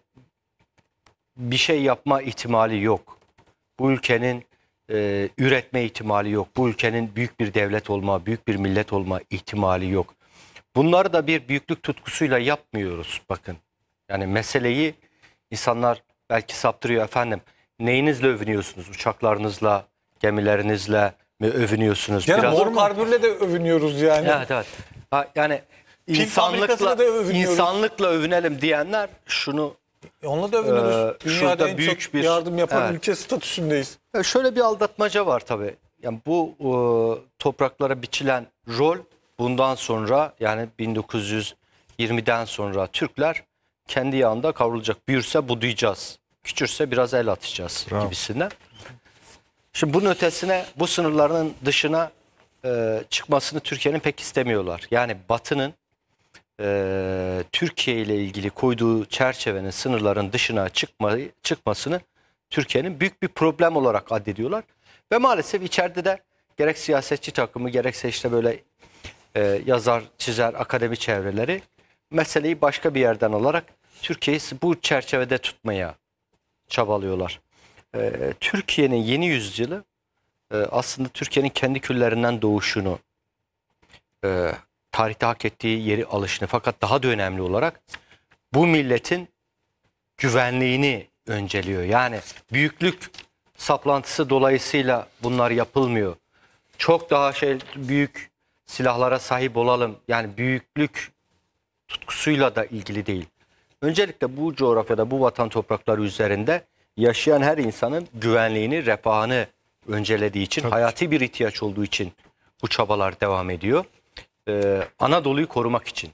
bir şey yapma ihtimali yok. Bu ülkenin e, üretme ihtimali yok. Bu ülkenin büyük bir devlet olma, büyük bir millet olma ihtimali yok. Bunları da bir büyüklük tutkusuyla yapmıyoruz bakın. Yani meseleyi insanlar belki saptırıyor, efendim neyinizle övünüyorsunuz? Uçaklarınızla, gemilerinizle mi övünüyorsunuz? Yani Biraz- mor karbürle de övünüyoruz yani. Evet evet. Ha, yani Pil insanlıkla, fabrikasına da övünüyoruz. insanlıkla övünelim diyenler şunu Onunla da övünürüz. Ee, Dünyada şurada en büyük çok bir- yardım yapan Evet. ülke statüsündeyiz. Ya şöyle bir aldatmaca var tabii. Yani bu e, topraklara biçilen rol bundan sonra, yani bin dokuz yüz yirmiden sonra Türkler kendi yağında kavrulacak. Büyürse budayacağız. Küçülse biraz el atacağız Bravo. gibisinden. Şimdi bunun ötesine, bu sınırların dışına e, çıkmasını Türkiye'nin pek istemiyorlar. Yani Batı'nın e, Türkiye ile ilgili koyduğu çerçevenin, sınırların dışına çıkmayı, çıkmasını Türkiye'nin büyük bir problem olarak addediyorlar. Ve maalesef içeride de gerek siyasetçi takımı gerekse işte böyle e, yazar, çizer, akademi çevreleri meseleyi başka bir yerden alarak Türkiye'yi bu çerçevede tutmaya çabalıyorlar. E, Türkiye'nin yeni yüzyılı e, aslında Türkiye'nin kendi küllerinden doğuşunu, e, tarihte hak ettiği yeri alışını, fakat daha da önemli olarak bu milletin güvenliğini önceliyor. Yani büyüklük saplantısı dolayısıyla bunlar yapılmıyor. Çok daha şey büyük silahlara sahip olalım. Yani büyüklük tutkusuyla da ilgili değil. Öncelikle bu coğrafyada, bu vatan toprakları üzerinde yaşayan her insanın güvenliğini, refahını öncelediği için, Tabii. hayati bir ihtiyaç olduğu için bu çabalar devam ediyor. Ee, Anadolu'yu korumak için.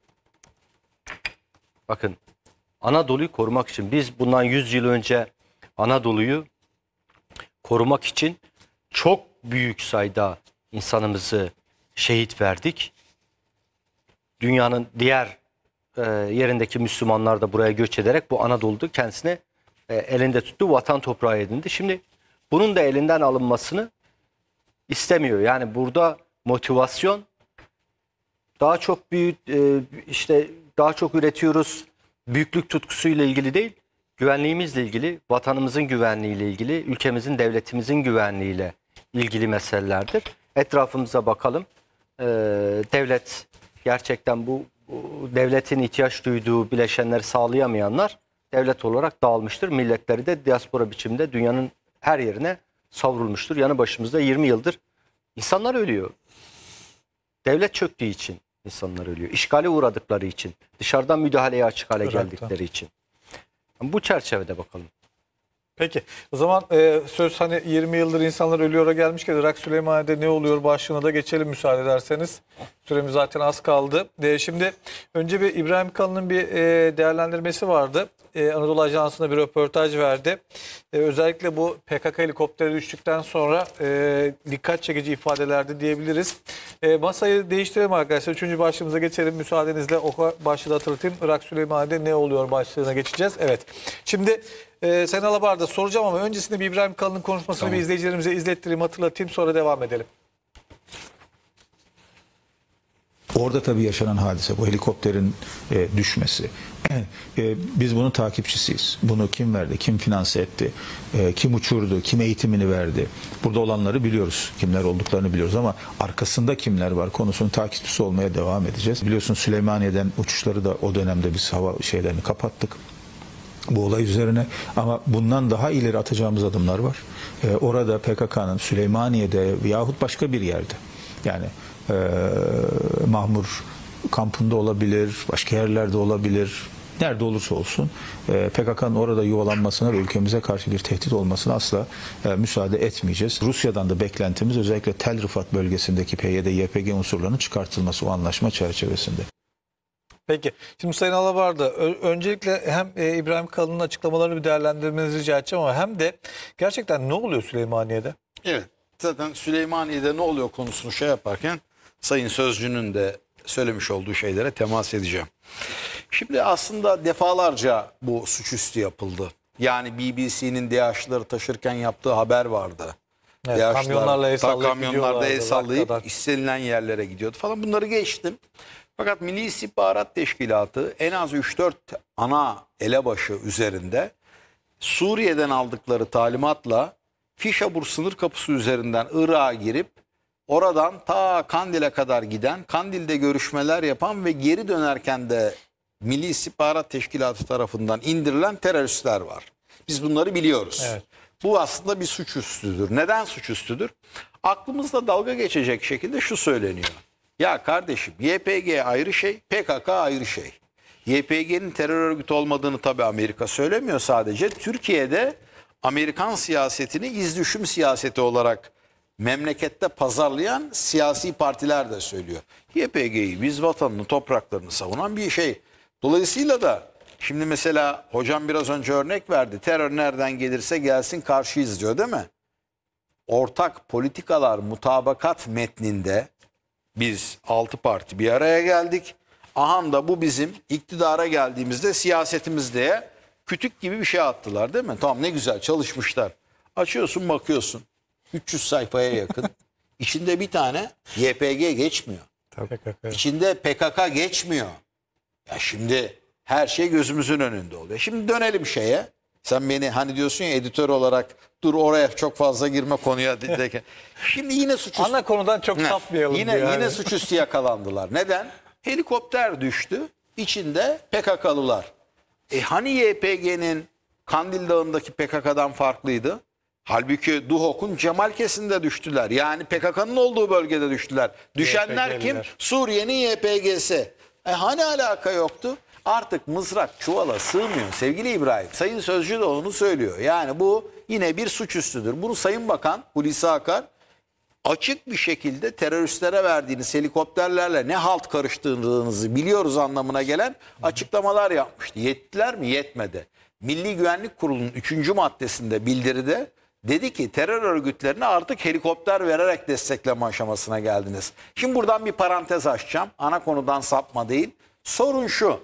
Bakın, Anadolu'yu korumak için biz bundan yüz yıl önce Anadolu'yu korumak için çok büyük sayıda insanımızı şehit verdik. Dünyanın diğer e, yerindeki Müslümanlar da buraya göç ederek bu Anadolu'da kendisine e, elinde tuttu, vatan toprağı edindi. Şimdi bunun da elinden alınmasını istemiyor. Yani burada motivasyon daha çok büyük e, işte daha çok üretiyoruz, büyüklük tutkusuyla ilgili değil, güvenliğimizle ilgili, vatanımızın güvenliğiyle ilgili, ülkemizin, devletimizin güvenliğiyle ilgili meselelerdir. Etrafımıza bakalım. Ee, devlet gerçekten bu, bu devletin ihtiyaç duyduğu bileşenleri sağlayamayanlar devlet olarak dağılmıştır. Milletleri de diaspora biçimde dünyanın her yerine savrulmuştur. Yanı başımızda yirmi yıldır insanlar ölüyor. Devlet çöktüğü için insanlar ölüyor. İşgale uğradıkları için, dışarıdan müdahaleye açık hale Irak'ta. geldikleri için. Bu çerçevede bakalım. Peki o zaman e, söz hani yirmi yıldır insanlar ölüyor'a gelmişken Irak Süleymaniye'de ne oluyor başlığına da geçelim müsaade ederseniz. Süremiz zaten az kaldı. E, şimdi önce bir İbrahim Kalın'ın bir e, değerlendirmesi vardı. E, Anadolu Ajansı'na bir röportaj verdi. E, özellikle bu P K K helikopteri düştükten sonra e, dikkat çekici ifadelerdi diyebiliriz. E, masayı değiştirelim arkadaşlar. Üçüncü başlığımıza geçelim. Müsaadenizle o başlığı da hatırlatayım. Irak Süleymaniye'de ne oluyor başlığına geçeceğiz. Evet. Şimdi e, Sayın Alabar'da soracağım ama öncesinde bir İbrahim Kalın'ın konuşmasını Tamam. bir izleyicilerimize izlettireyim, hatırlatayım, sonra devam edelim. Orada tabii yaşanan hadise, bu helikopterin e, düşmesi. E, biz bunun takipçisiyiz. Bunu kim verdi, kim finanse etti, e, kim uçurdu, kim eğitimini verdi. Burada olanları biliyoruz, kimler olduklarını biliyoruz ama arkasında kimler var konusunun takipçisi olmaya devam edeceğiz. Biliyorsun Süleymaniye'den uçuşları da o dönemde biz hava şeylerini kapattık. Bu olay üzerine, ama bundan daha ileri atacağımız adımlar var. Ee, orada P K K'nın Süleymaniye'de yahut başka bir yerde, yani e, Mahmur kampında olabilir, başka yerlerde olabilir, nerede olursa olsun e, P K K'nın orada yuvalanmasına ve ülkemize karşı bir tehdit olmasına asla e, müsaade etmeyeceğiz. Rusya'dan da beklentimiz özellikle Tel Rifat bölgesindeki P Y D Y P G unsurlarının çıkartılması o anlaşma çerçevesinde. Peki. Şimdi Sayın Alabar'da öncelikle hem e, İbrahim Kalın'ın açıklamalarını bir değerlendirmenizi rica edeceğim ama hem de gerçekten ne oluyor Süleymaniye'de? Evet. Zaten Süleymaniye'de ne oluyor konusunu şey yaparken Sayın Sözcü'nün de söylemiş olduğu şeylere temas edeceğim. Şimdi aslında defalarca bu suçüstü yapıldı. Yani B B C'nin DAEŞ'ları taşırken yaptığı haber vardı. Evet, DAEŞ'lar kamyonlarla el ta- sallayıp kamyonlarda el gidiyorlardı, sallayıp Rakka'dan. istenilen yerlere gidiyordu falan. Bunları geçtim. Fakat Milli İstihbarat Teşkilatı en az üç dört ana elebaşı üzerinde Suriye'den aldıkları talimatla Fişabur sınır kapısı üzerinden Irak'a girip oradan ta Kandil'e kadar giden, Kandil'de görüşmeler yapan ve geri dönerken de Milli İstihbarat Teşkilatı tarafından indirilen teröristler var. Biz bunları biliyoruz. Evet. Bu aslında bir suçüstüdür. Neden suçüstüdür? Aklımızda dalga geçecek şekilde şu söyleniyor. Ya kardeşim, Y P G ayrı şey, P K K ayrı şey. Y P G'nin terör örgütü olmadığını tabii Amerika söylemiyor sadece. Türkiye'de Amerikan siyasetini izdüşüm siyaseti olarak memlekette pazarlayan siyasi partiler de söylüyor. Y P G'yi biz vatanını, topraklarını savunan bir şey. Dolayısıyla da şimdi mesela hocam biraz önce örnek verdi. Terör nereden gelirse gelsin karşıyız diyor, değil mi? Ortak politikalar mutabakat metninde biz altı parti bir araya geldik. Aham da bu bizim iktidara geldiğimizde siyasetimiz diye kütük gibi bir şey attılar, değil mi? Tamam, ne güzel çalışmışlar. Açıyorsun bakıyorsun üç yüz sayfaya yakın. İçinde bir tane Y P G geçmiyor. P K K. İçinde P K K geçmiyor. Ya şimdi her şey gözümüzün önünde oluyor. Şimdi dönelim şeye. Sen beni hani diyorsun ya editör olarak dur oraya çok fazla girme konuya. Şimdi yine suçüstü. Ana konudan çok Ne? sapmayalım. Yine yani. yine suçüstü yakalandılar. Neden? Helikopter düştü. İçinde P K K'lılar. E hani Y P G'nin Kandil Dağı'ndaki P K K'dan farklıydı? Halbuki Duhok'un Cemalkesir'inde düştüler. Yani P K K'nın olduğu bölgede düştüler. Düşenler kim? Y P G'liler. Suriye'nin Y P G'si. E hani alaka yoktu? Artık mızrak çuvala sığmıyor sevgili İbrahim. Sayın Sözcü de onu söylüyor. Yani bu yine bir suçüstüdür. Bunu Sayın Bakan Hulusi Akar açık bir şekilde teröristlere verdiğiniz helikopterlerle ne halt karıştırdığınızı biliyoruz anlamına gelen açıklamalar yapmıştı. Yettiler mi? Yetmedi. Milli Güvenlik Kurulu'nun üçüncü maddesinde bildiride dedi ki terör örgütlerine artık helikopter vererek destekleme aşamasına geldiniz. Şimdi buradan bir parantez açacağım. Ana konudan sapma değil. Sorun şu.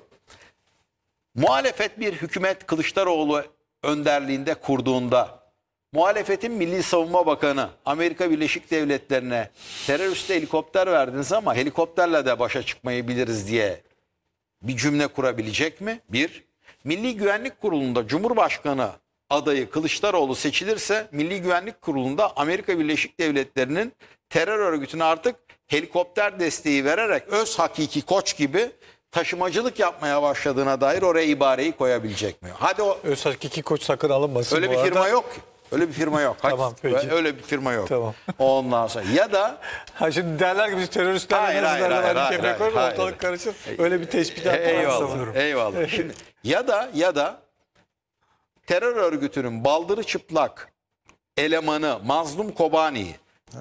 Muhalefet bir hükümet Kılıçdaroğlu önderliğinde kurduğunda muhalefetin Milli Savunma Bakanı Amerika Birleşik Devletleri'ne teröriste helikopter verdiniz ama helikopterle de başa çıkmayı biliriz diye bir cümle kurabilecek mi? Bir. Milli Güvenlik Kurulu'nda Cumhurbaşkanı adayı Kılıçdaroğlu seçilirse Milli Güvenlik Kurulu'nda Amerika Birleşik Devletleri'nin terör örgütüne artık helikopter desteği vererek öz hakiki koç gibi taşımacılık yapmaya başladığına dair oraya ibareyi koyabilecek mi? Hadi o Öz hakiki koç sakın alınmasın. öyle bu bir arada. firma yok ki. Öyle bir firma yok. Hadi. Tamam, peki. Öyle bir firma yok. Tamam. Ondan sonra ya da Ha şimdi derler ki biz teröristlerle Hayır, ne hayır, yazılarla hayır, verdik hayır, kefeye koyup hayır, ortalık hayır. karışır. Öyle bir tespit yapmak eyvallah. sanıyorum. Eyvallah. Şimdi ya da ya da terör örgütünün baldırı çıplak elemanı Mazlum Kobani'yi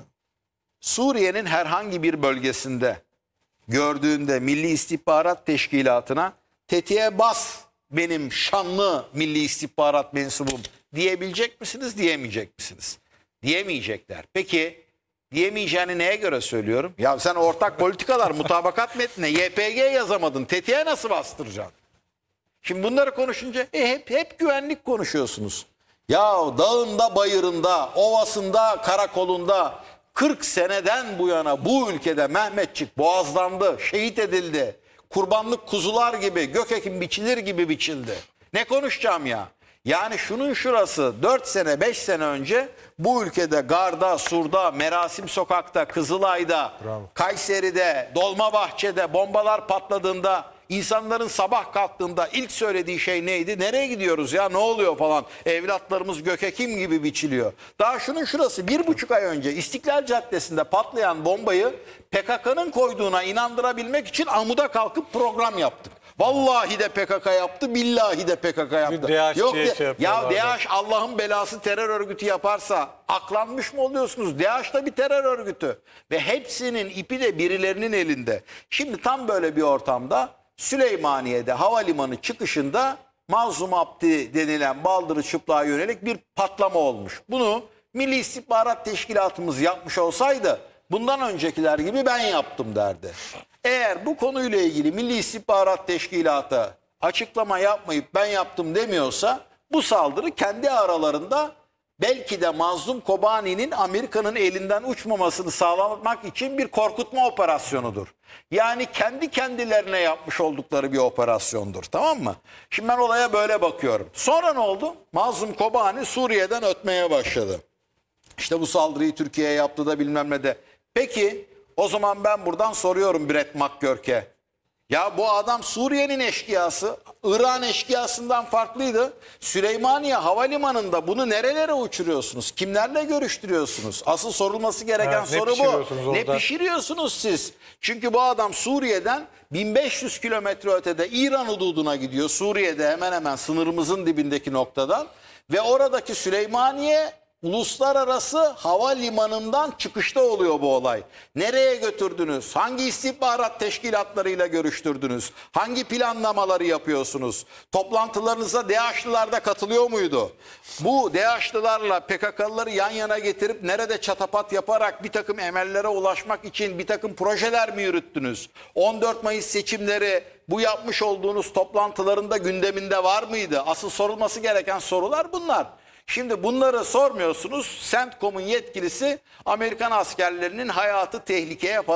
Suriye'nin herhangi bir bölgesinde gördüğünde Milli İstihbarat Teşkilatı'na tetiğe bas benim şanlı Milli İstihbarat mensubum diyebilecek misiniz, diyemeyecek misiniz? Diyemeyecekler. Peki diyemeyeceğini neye göre söylüyorum? Ya sen ortak politikalar mutabakat metnine Y P G yazamadın. Tetiğe nasıl bastıracaksın? Şimdi bunları konuşunca e, hep hep güvenlik konuşuyorsunuz. Ya dağında, bayırında, ovasında, karakolunda kırk seneden bu yana bu ülkede Mehmetçik boğazlandı, şehit edildi. Kurbanlık kuzular gibi, gökekin biçilir gibi biçildi. Ne konuşacağım ya? Yani şunun şurası dört sene, beş sene önce bu ülkede Garda, Sur'da, Merasim Sokak'ta, Kızılay'da, Bravo. Kayseri'de, Dolmabahçe'de bombalar patladığında insanların sabah kalktığında ilk söylediği şey neydi? Nereye gidiyoruz ya, ne oluyor falan. Evlatlarımız gökekim gibi biçiliyor. Daha şunun şurası bir buçuk ay önce İstiklal Caddesi'nde patlayan bombayı P K K'nın koyduğuna inandırabilmek için amuda kalkıp program yaptık. Vallahi de P K K yaptı, billahi de P K K yaptı. D H Yok diye de, şey ya yapıyorlardı. D H Allah'ın belası terör örgütü yaparsa aklanmış mı oluyorsunuz? D H da bir terör örgütü ve hepsinin ipi de birilerinin elinde. Şimdi tam böyle bir ortamda Süleymaniye'de havalimanı çıkışında Mazlum Abdi denilen baldırı çıplığa yönelik bir patlama olmuş. Bunu Milli İstihbarat Teşkilatımız yapmış olsaydı bundan öncekiler gibi ben yaptım derdi. Eğer bu konuyla ilgili Milli İstihbarat Teşkilatı açıklama yapmayıp ben yaptım demiyorsa bu saldırı kendi aralarında belki de Mazlum Kobani'nin Amerika'nın elinden uçmamasını sağlamak için bir korkutma operasyonudur. Yani kendi kendilerine yapmış oldukları bir operasyondur, tamam mı? Şimdi ben olaya böyle bakıyorum. Sonra ne oldu? Mazlum Kobani Suriye'den ötmeye başladı. İşte bu saldırıyı Türkiye'ye yaptı da bilmem ne de. Peki o zaman ben buradan soruyorum Brett McGurk'e. Ya bu adam Suriye'nin eşkıyası, İran eşkıyasından farklıydı. Süleymaniye Havalimanı'nda bunu nerelere uçuruyorsunuz? Kimlerle görüştürüyorsunuz? Asıl sorulması gereken Evet, ne soru bu. pişiriyorsunuz Ne orada? pişiriyorsunuz siz? Çünkü bu adam Suriye'den bin beş yüz kilometre ötede İran hududuna gidiyor. Suriye'de hemen hemen sınırımızın dibindeki noktadan. Ve oradaki Süleymaniye uluslararası havalimanından çıkışta oluyor bu olay. Nereye götürdünüz? Hangi istihbarat teşkilatlarıyla görüştürdünüz? Hangi planlamaları yapıyorsunuz? Toplantılarınıza D H'lılar da katılıyor muydu? Bu D H'lılarla P K K'lıları yan yana getirip nerede çatapat yaparak bir takım emellere ulaşmak için bir takım projeler mi yürüttünüz? on dört Mayıs seçimleri bu yapmış olduğunuz toplantılarında gündeminde var mıydı? Asıl sorulması gereken sorular bunlar. Şimdi bunları sormuyorsunuz. CENTCOM'un yetkilisi Amerikan askerlerinin hayatı tehlikeye falan.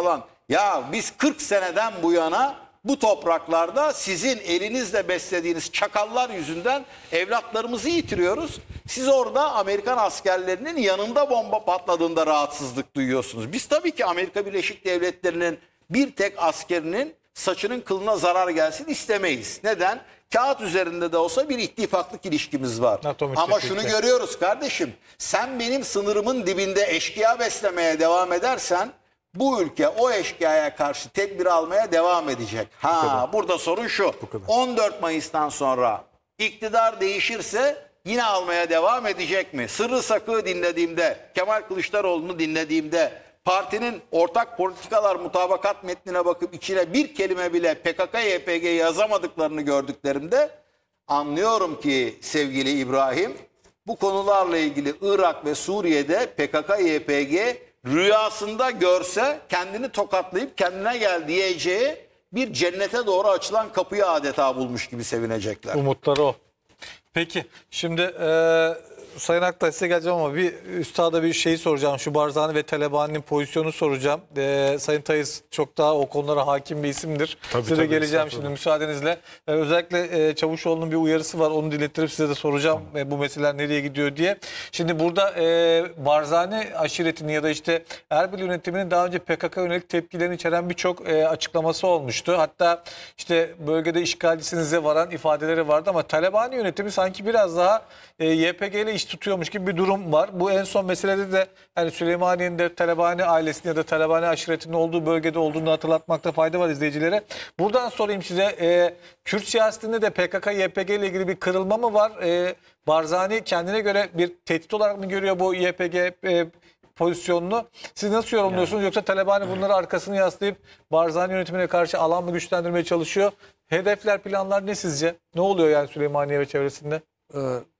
Ya biz kırk seneden bu yana bu topraklarda sizin elinizle beslediğiniz çakallar yüzünden evlatlarımızı yitiriyoruz. Siz orada Amerikan askerlerinin yanında bomba patladığında rahatsızlık duyuyorsunuz. Biz tabii ki Amerika Birleşik Devletleri'nin bir tek askerinin saçının kılına zarar gelsin istemeyiz. Neden? Kağıt üzerinde de olsa bir ittifaklık ilişkimiz var. NATO Ama şunu müttefiklik. görüyoruz kardeşim. Sen benim sınırımın dibinde eşkıya beslemeye devam edersen bu ülke o eşkıyaya karşı tedbir almaya devam edecek. Ha, burada sorun şu. on dört Mayıs'tan sonra iktidar değişirse yine almaya devam edecek mi? Sırrı Sakı'yı dinlediğimde, Kemal Kılıçdaroğlu'nu dinlediğimde, partinin ortak politikalar mutabakat metnine bakıp içine bir kelime bile P K K Y P G yazamadıklarını gördüklerimde anlıyorum ki sevgili İbrahim, bu konularla ilgili Irak ve Suriye'de P K K Y P G rüyasında görse kendini tokatlayıp kendine gel diyeceği bir cennete doğru açılan kapıyı adeta bulmuş gibi sevinecekler. Umutları o. Peki şimdi e, Sayın Aktaş size geleceğim ama bir üstada bir şeyi soracağım. Şu Barzani ve Talabani'nin pozisyonu soracağım. E, Sayın Tayyip çok daha o konulara hakim bir isimdir. Tabii, size de tabii, geleceğim şimdi müsaadenizle. E, özellikle e, Çavuşoğlu'nun bir uyarısı var. Onu dinlettirip size de soracağım e, bu meseleler nereye gidiyor diye. Şimdi burada e, Barzani aşiretinin ya da işte Erbil yönetiminin daha önce P K K yönelik tepkilerini içeren birçok e, açıklaması olmuştu. Hatta işte bölgede işgalcisinize varan ifadeleri vardı ama Talabani yönetimi sanki biraz daha e, Y P G ile iş tutuyormuş gibi bir durum var. Bu en son meselede de yani Süleymaniye'nin de Talabani ailesinin ya da Talabani aşiretinin olduğu bölgede olduğunu hatırlatmakta fayda var izleyicilere. Buradan sorayım size, e, Kürt siyasetinde de P K K Y P G ile ilgili bir kırılma mı var? E, Barzani kendine göre bir tehdit olarak mı görüyor bu Y P G e, pozisyonunu? Siz nasıl yorumluyorsunuz? Yoksa Talabani bunları arkasını yaslayıp Barzani yönetimine karşı alan mı güçlendirmeye çalışıyor? Hedefler, planlar ne sizce? Ne oluyor yani Süleymaniye ve çevresinde? Ee,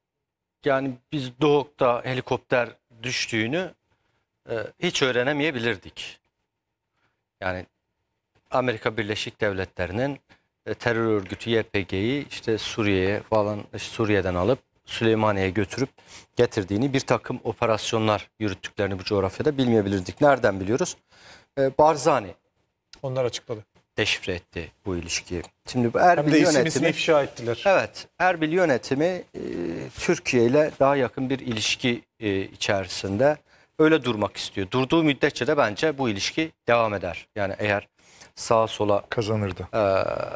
yani biz Doğuk'ta helikopter düştüğünü e, hiç öğrenemeyebilirdik. Yani Amerika Birleşik Devletleri'nin e, terör örgütü Y P G'yi işte Suriye'ye falan işte Suriye'den alıp Süleymaniye'ye götürüp getirdiğini, bir takım operasyonlar yürüttüklerini bu coğrafyada bilmeyebilirdik. Nereden biliyoruz? Ee, Barzani Onlar açıkladı. deşifre etti bu ilişkiyi. Şimdi bu Hem Erbil de isim ismi yönetimi, ifşa ettiler. evet, Erbil yönetimi e, Türkiye ile daha yakın bir ilişki e, içerisinde öyle durmak istiyor. Durduğu müddetçe de bence bu ilişki devam eder. Yani eğer sağa sola Kazanırdı. e,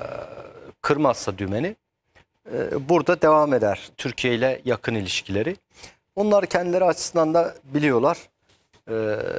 kırmazsa dümeni e, burada devam eder Türkiye ile yakın ilişkileri. Onlar kendileri açısından da biliyorlar. E,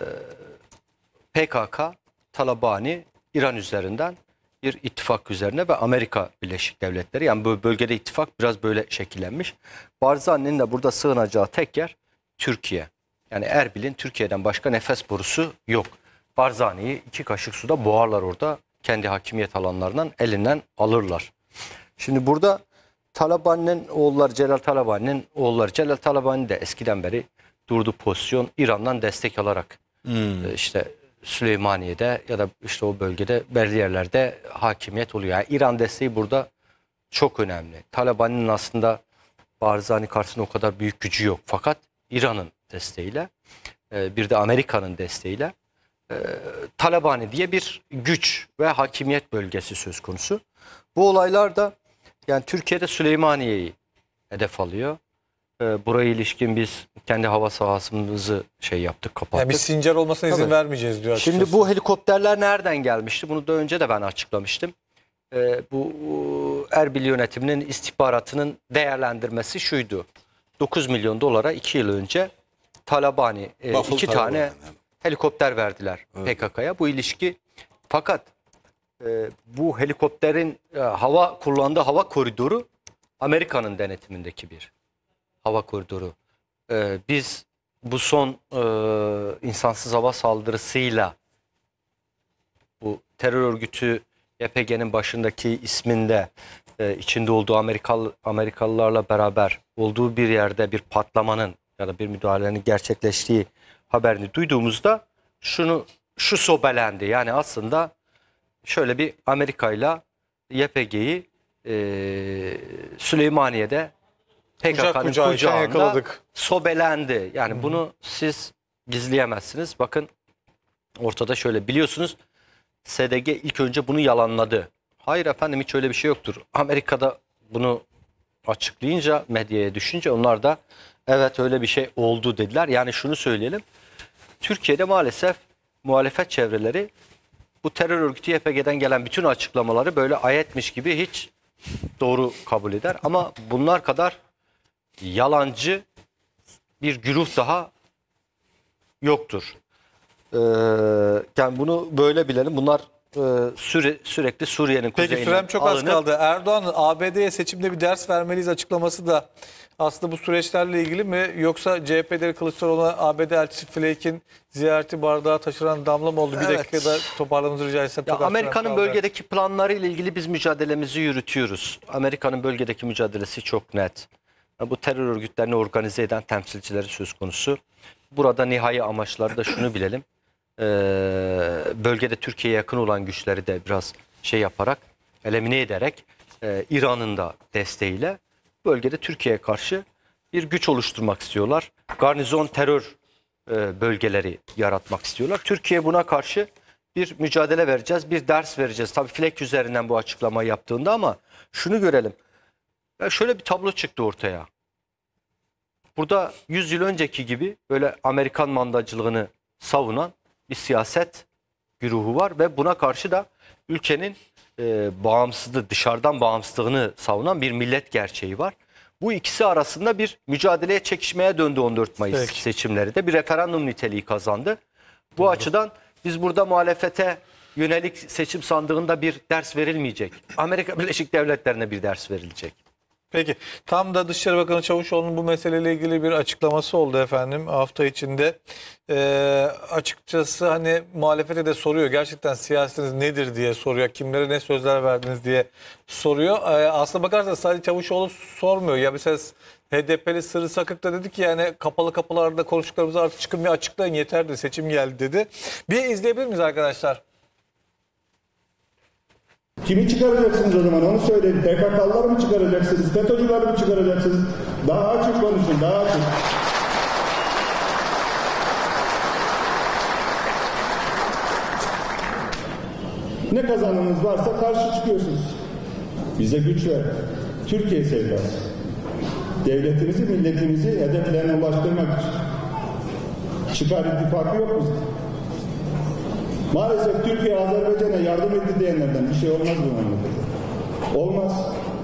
P K K, Talabani, İran üzerinden bir ittifak üzerine ve Amerika Birleşik Devletleri, yani bu bölgede ittifak biraz böyle şekillenmiş. Barzani'nin de burada sığınacağı tek yer Türkiye. Yani Erbil'in Türkiye'den başka nefes borusu yok. Barzani'yi iki kaşık suda boğarlar orada. Kendi hakimiyet alanlarından elinden alırlar. Şimdi burada Talabani'nin oğulları, Celal Talabani'nin oğulları, Celal Talabani de eskiden beri durduğu pozisyon İran'dan destek alarak hmm. işte Süleymaniye'de ya da işte o bölgede belli yerlerde hakimiyet oluyor. Yani İran desteği burada çok önemli. Talabani'nin aslında Barzani karşısında o kadar büyük gücü yok. Fakat İran'ın desteğiyle bir de Amerika'nın desteğiyle Talabani diye bir güç ve hakimiyet bölgesi söz konusu. Bu olaylar da yani Türkiye'de Süleymaniye'yi hedef alıyor. Buraya ilişkin biz kendi hava sahasımızı şey yaptık, kapattık. Yani bir Sincar olmasına izin Tabii. vermeyeceğiz diyor açıkçası. Şimdi bu helikopterler nereden gelmişti? Bunu da önce de ben açıklamıştım. Ee, bu Erbil yönetiminin istihbaratının değerlendirmesi şuydu. dokuz milyon dolara iki yıl önce Talabani e, Buffalo iki Talabani. tane helikopter verdiler Evet. P K K'ya. Bu ilişki, fakat e, bu helikopterin e, hava kullandığı hava koridoru Amerika'nın denetimindeki bir hava koridoru. Ee, biz bu son e, insansız hava saldırısıyla bu terör örgütü Y P G'nin başındaki isminde e, içinde olduğu Amerikalı Amerikalılarla beraber olduğu bir yerde bir patlamanın ya da bir müdahalenin gerçekleştiği haberini duyduğumuzda şunu şu sobelendi. Yani aslında şöyle bir Amerika'yla Y P G'yi e, Süleymaniye'de P K K'nın kucağıyken kucağında yakaladık. sobelendi. Yani Hı-hı. bunu siz gizleyemezsiniz. Bakın ortada şöyle, biliyorsunuz S D G ilk önce bunu yalanladı. Hayır efendim, hiç öyle bir şey yoktur. Amerika'da bunu açıklayınca, medyaya düşünce onlar da evet öyle bir şey oldu dediler. Yani şunu söyleyelim. Türkiye'de maalesef muhalefet çevreleri bu terör örgütü Y P G'den gelen bütün açıklamaları böyle ayetmiş gibi hiç doğru kabul eder. Ama bunlar kadar yalancı bir güruh daha yoktur. Ee, yani bunu böyle bilelim. Bunlar e, süre, sürekli Suriye'nin Peki kuzeyinden sürem çok az alınıp, kaldı. Erdoğan'ın A B D'ye seçimde bir ders vermeliyiz açıklaması da aslında bu süreçlerle ilgili mi? Yoksa C H P'de Kılıçdaroğlu'na A B D elçisi Flake'in ziyareti bardağı taşıran damla mı oldu? Bir Evet. dakikada toparlamanızı rica etsem. Ya Çok az Amerika'nın süren kaldı. bölgedeki planları ile ilgili biz mücadelemizi yürütüyoruz. Amerika'nın bölgedeki mücadelesi çok net. Bu terör örgütlerini organize eden temsilcileri söz konusu. Burada nihai amaçları da şunu bilelim. Ee, bölgede Türkiye'ye yakın olan güçleri de biraz şey yaparak, elimine ederek e, İran'ın da desteğiyle bölgede Türkiye'ye karşı bir güç oluşturmak istiyorlar. Garnizon terör e, bölgeleri yaratmak istiyorlar. Türkiye buna karşı bir mücadele vereceğiz, bir ders vereceğiz. Tabii Flake üzerinden bu açıklamayı yaptığında, ama şunu görelim. Ya şöyle bir tablo çıktı ortaya. Burada yüz yıl önceki gibi böyle Amerikan mandacılığını savunan bir siyaset güruhu var ve buna karşı da ülkenin e, bağımsızlığı, dışarıdan bağımsızlığını savunan bir millet gerçeği var. Bu ikisi arasında bir mücadeleye, çekişmeye döndü on dört Mayıs Peki. seçimleri de. Bir referandum niteliği kazandı. Bu açıdan biz burada muhalefete yönelik seçim sandığında bir ders verilmeyecek. Amerika Birleşik Devletleri'ne bir ders verilecek. Peki tam da Dışişleri Bakanı Çavuşoğlu'nun bu meseleyle ilgili bir açıklaması oldu efendim hafta içinde. Ee, açıkçası hani muhalefete de soruyor, gerçekten siyasetiniz nedir diye soruyor. Kimlere ne sözler verdiniz diye soruyor. Ee, aslına bakarsanız sadece Çavuşoğlu sormuyor. Ya mesela H D P'li Sırrı Sakık da dedi ki yani kapalı kapılarda konuştuklarımızı artık çıkın bir açıklayın, yeterdi, seçim geldi dedi. Bir izleyebilir miyiz arkadaşlar? Kimi çıkaracaksınız o zaman, onu söyleyin. P K K'lıları mı çıkaracaksınız? FETÖ'cüleri mi çıkaracaksınız? Daha açık konuşun, daha açık. Ne kazanımınız varsa karşı çıkıyorsunuz. Bize güç ver. Türkiye sevdası. Devletimizi, milletimizi hedeflerine ulaştırmak için. Çıkar ittifakı yok bizde. Maalesef Türkiye Azerbaycan'a yardım etti diyenlerden bir şey olmaz bu memlekette. Olmaz.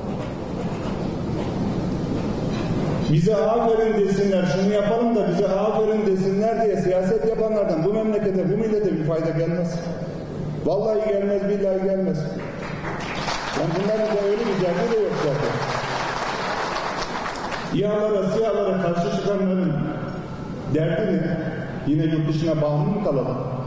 Bize aferin desinler, şunu yapalım da bize aferin desinler diye siyaset yapanlardan bu memlekete, bu millete bir fayda gelmez. Vallahi gelmez, billahi gelmez. Yani bunların da öyle bir derdi de yok zaten. İHA'lara, SİHA'lara karşı çıkanların derdi ne? Yine yurt dışına bağımlı mı kalalım?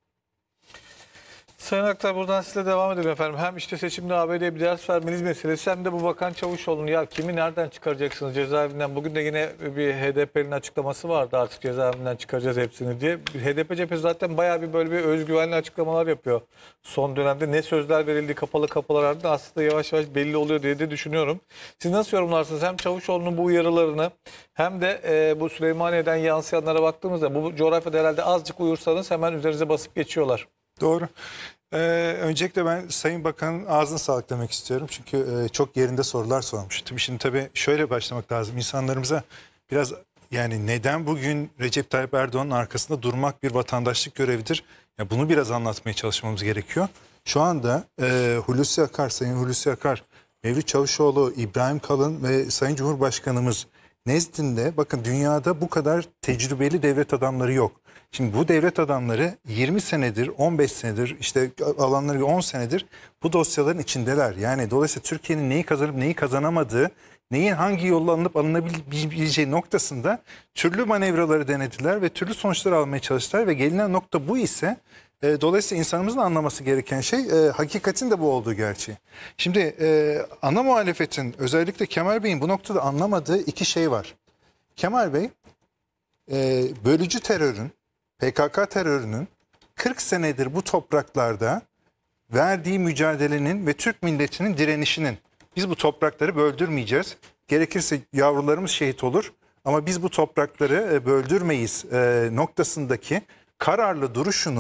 Sayın Aktar, buradan size devam edelim efendim. Hem işte seçimde A B D'ye bir ders vermeniz meselesi, hem de bu Bakan Çavuşoğlu'nun ya kimi nereden çıkaracaksınız cezaevinden? Bugün de yine bir H D P'nin açıklaması vardı, artık cezaevinden çıkaracağız hepsini diye. H D P cephesi zaten bayağı bir böyle bir özgüvenli açıklamalar yapıyor. Son dönemde ne sözler verildiği kapalı kapılar ardında aslında yavaş yavaş belli oluyor diye de düşünüyorum. Siz nasıl yorumlarsınız hem Çavuşoğlu'nun bu uyarılarını hem de e, bu Süleymaniye'den yansıyanlara baktığımızda bu coğrafyada herhalde azıcık uyursanız hemen üzerinize basıp geçiyorlar. Doğru. Ee, öncelikle ben Sayın Bakan'ın ağzına sağlık demek istiyorum. Çünkü e, çok yerinde sorular sormuş. Tabii şimdi tabii şöyle başlamak lazım. İnsanlarımıza biraz, yani neden bugün Recep Tayyip Erdoğan'ın arkasında durmak bir vatandaşlık görevidir? Ya bunu biraz anlatmaya çalışmamız gerekiyor. Şu anda e, Hulusi Akar, Sayın Hulusi Akar, Mevlüt Çavuşoğlu, İbrahim Kalın ve Sayın Cumhurbaşkanımız nezdinde bakın dünyada bu kadar tecrübeli devlet adamları yok. Şimdi bu devlet adamları yirmi senedir, on beş senedir, işte alanları on senedir bu dosyaların içindeler. Yani dolayısıyla Türkiye'nin neyi kazanıp neyi kazanamadığı, neyin hangi yolla alınıp alınabileceği noktasında türlü manevraları denediler ve türlü sonuçlar almaya çalıştılar ve gelinen nokta bu ise e, dolayısıyla insanımızın anlaması gereken şey e, hakikatin de bu olduğu gerçeği. Şimdi e, ana muhalefetin, özellikle Kemal Bey'in bu noktada anlamadığı iki şey var. Kemal Bey e, bölücü terörün, P K K terörünün kırk senedir bu topraklarda verdiği mücadelenin ve Türk milletinin direnişinin, biz bu toprakları böldürmeyeceğiz. Gerekirse yavrularımız şehit olur ama biz bu toprakları böldürmeyiz e, noktasındaki kararlı duruşunun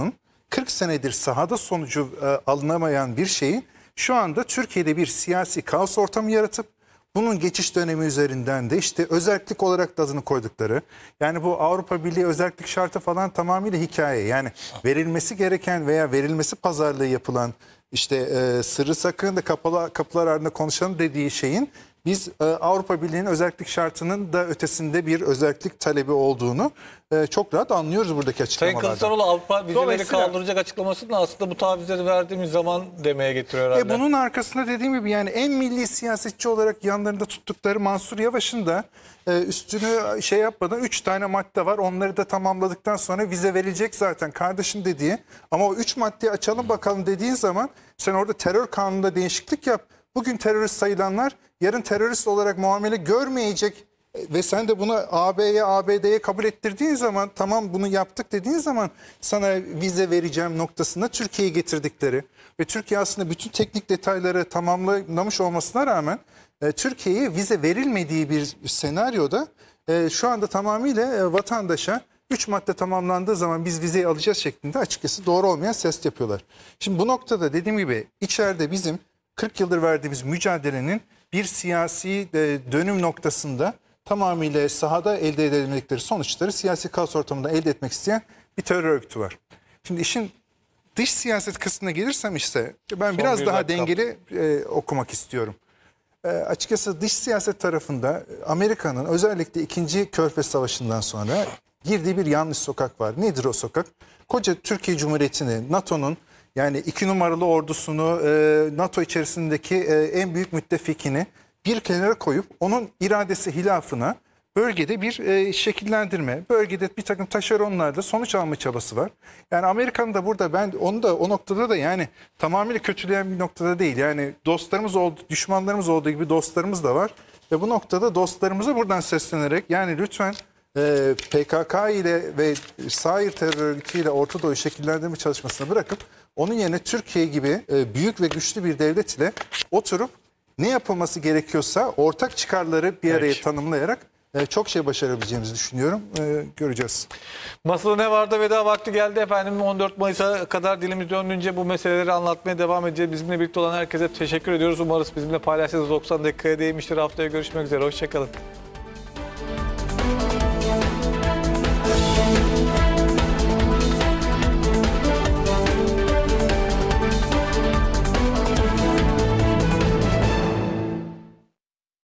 kırk senedir sahada sonucu e, alınamayan bir şeyin şu anda Türkiye'de bir siyasi kaos ortamı yaratıp bunun geçiş dönemi üzerinden de işte özellik olarak da adını koydukları, yani bu Avrupa Birliği özellik şartı falan tamamıyla hikaye. Yani verilmesi gereken veya verilmesi pazarlığı yapılan, işte e, sırrı sakın da kapalı kapılar ardında konuşalım dediği şeyin biz e, Avrupa Birliği'nin özellik şartının da ötesinde bir özellik talebi olduğunu e, çok rahat anlıyoruz buradaki Sayın açıklamalardan. Kılıçdaroğlu Avrupa vizeleri Dolayısıyla- kaldıracak açıklamasını aslında bu tavizleri verdiğimiz zaman demeye getiriyor herhalde. E bunun arkasında dediğim gibi yani en milli siyasetçi olarak yanlarında tuttukları Mansur Yavaş'ın da e, üstünü şey yapmadan üç tane madde var. Onları da tamamladıktan sonra vize verilecek zaten kardeşim dediği. Ama o üç maddeyi açalım bakalım dediğin zaman sen orada terör kanununda değişiklik yap. Bugün terörist sayılanlar yarın terörist olarak muamele görmeyecek ve sen de bunu A B'ye A B D'ye kabul ettirdiğin zaman tamam bunu yaptık dediğin zaman sana vize vereceğim noktasında Türkiye'yi getirdikleri ve Türkiye aslında bütün teknik detayları tamamlamış olmasına rağmen e, Türkiye'ye vize verilmediği bir senaryoda e, şu anda tamamıyla e, vatandaşa üç madde tamamlandığı zaman biz vizeyi alacağız şeklinde açıkçası doğru olmayan ses yapıyorlar. Şimdi bu noktada dediğim gibi içeride bizim kırk yıldır verdiğimiz mücadelenin bir siyasi e, dönüm noktasında tamamıyla sahada elde edemedikleri sonuçları siyasi kaos ortamında elde etmek isteyen bir terör örgütü var. Şimdi işin dış siyaset kısmına gelirsem işte ben Son biraz bir daha dakika. dengeli e, okumak istiyorum. E, açıkçası dış siyaset tarafında Amerika'nın özellikle ikinci Körfez Savaşı'ndan sonra girdiği bir yanlış sokak var. Nedir o sokak? Koca Türkiye Cumhuriyeti'ni, NATO'nun yani iki numaralı ordusunu, e, NATO içerisindeki e, en büyük müttefikini bir kenara koyup onun iradesi hilafına bölgede bir e, şekillendirme, bölgede bir takım taşeronlarda sonuç alma çabası var. Yani Amerika'nın da burada ben onu da o noktada da yani tamamıyla kötüleyen bir noktada değil. Yani dostlarımız oldu, düşmanlarımız olduğu gibi dostlarımız da var. Ve bu noktada dostlarımıza buradan seslenerek yani lütfen e, P K K ile ve sair terör örgütüyle Orta Doğu'yu şekillendirme çalışmasını bırakıp onun yerine Türkiye gibi e, büyük ve güçlü bir devlet ile oturup ne yapılması gerekiyorsa ortak çıkarları bir araya Peki. tanımlayarak e, çok şey başarabileceğimizi düşünüyorum. E, göreceğiz. Masada ne vardı veda vakti geldi efendim. on dört Mayıs'a kadar dilimiz döndüğünce bu meseleleri anlatmaya devam edeceğiz. Bizimle birlikte olan herkese teşekkür ediyoruz. Umarız bizimle paylaştığınız doksan dakikaya değmiştir. Haftaya görüşmek üzere. Hoşçakalın.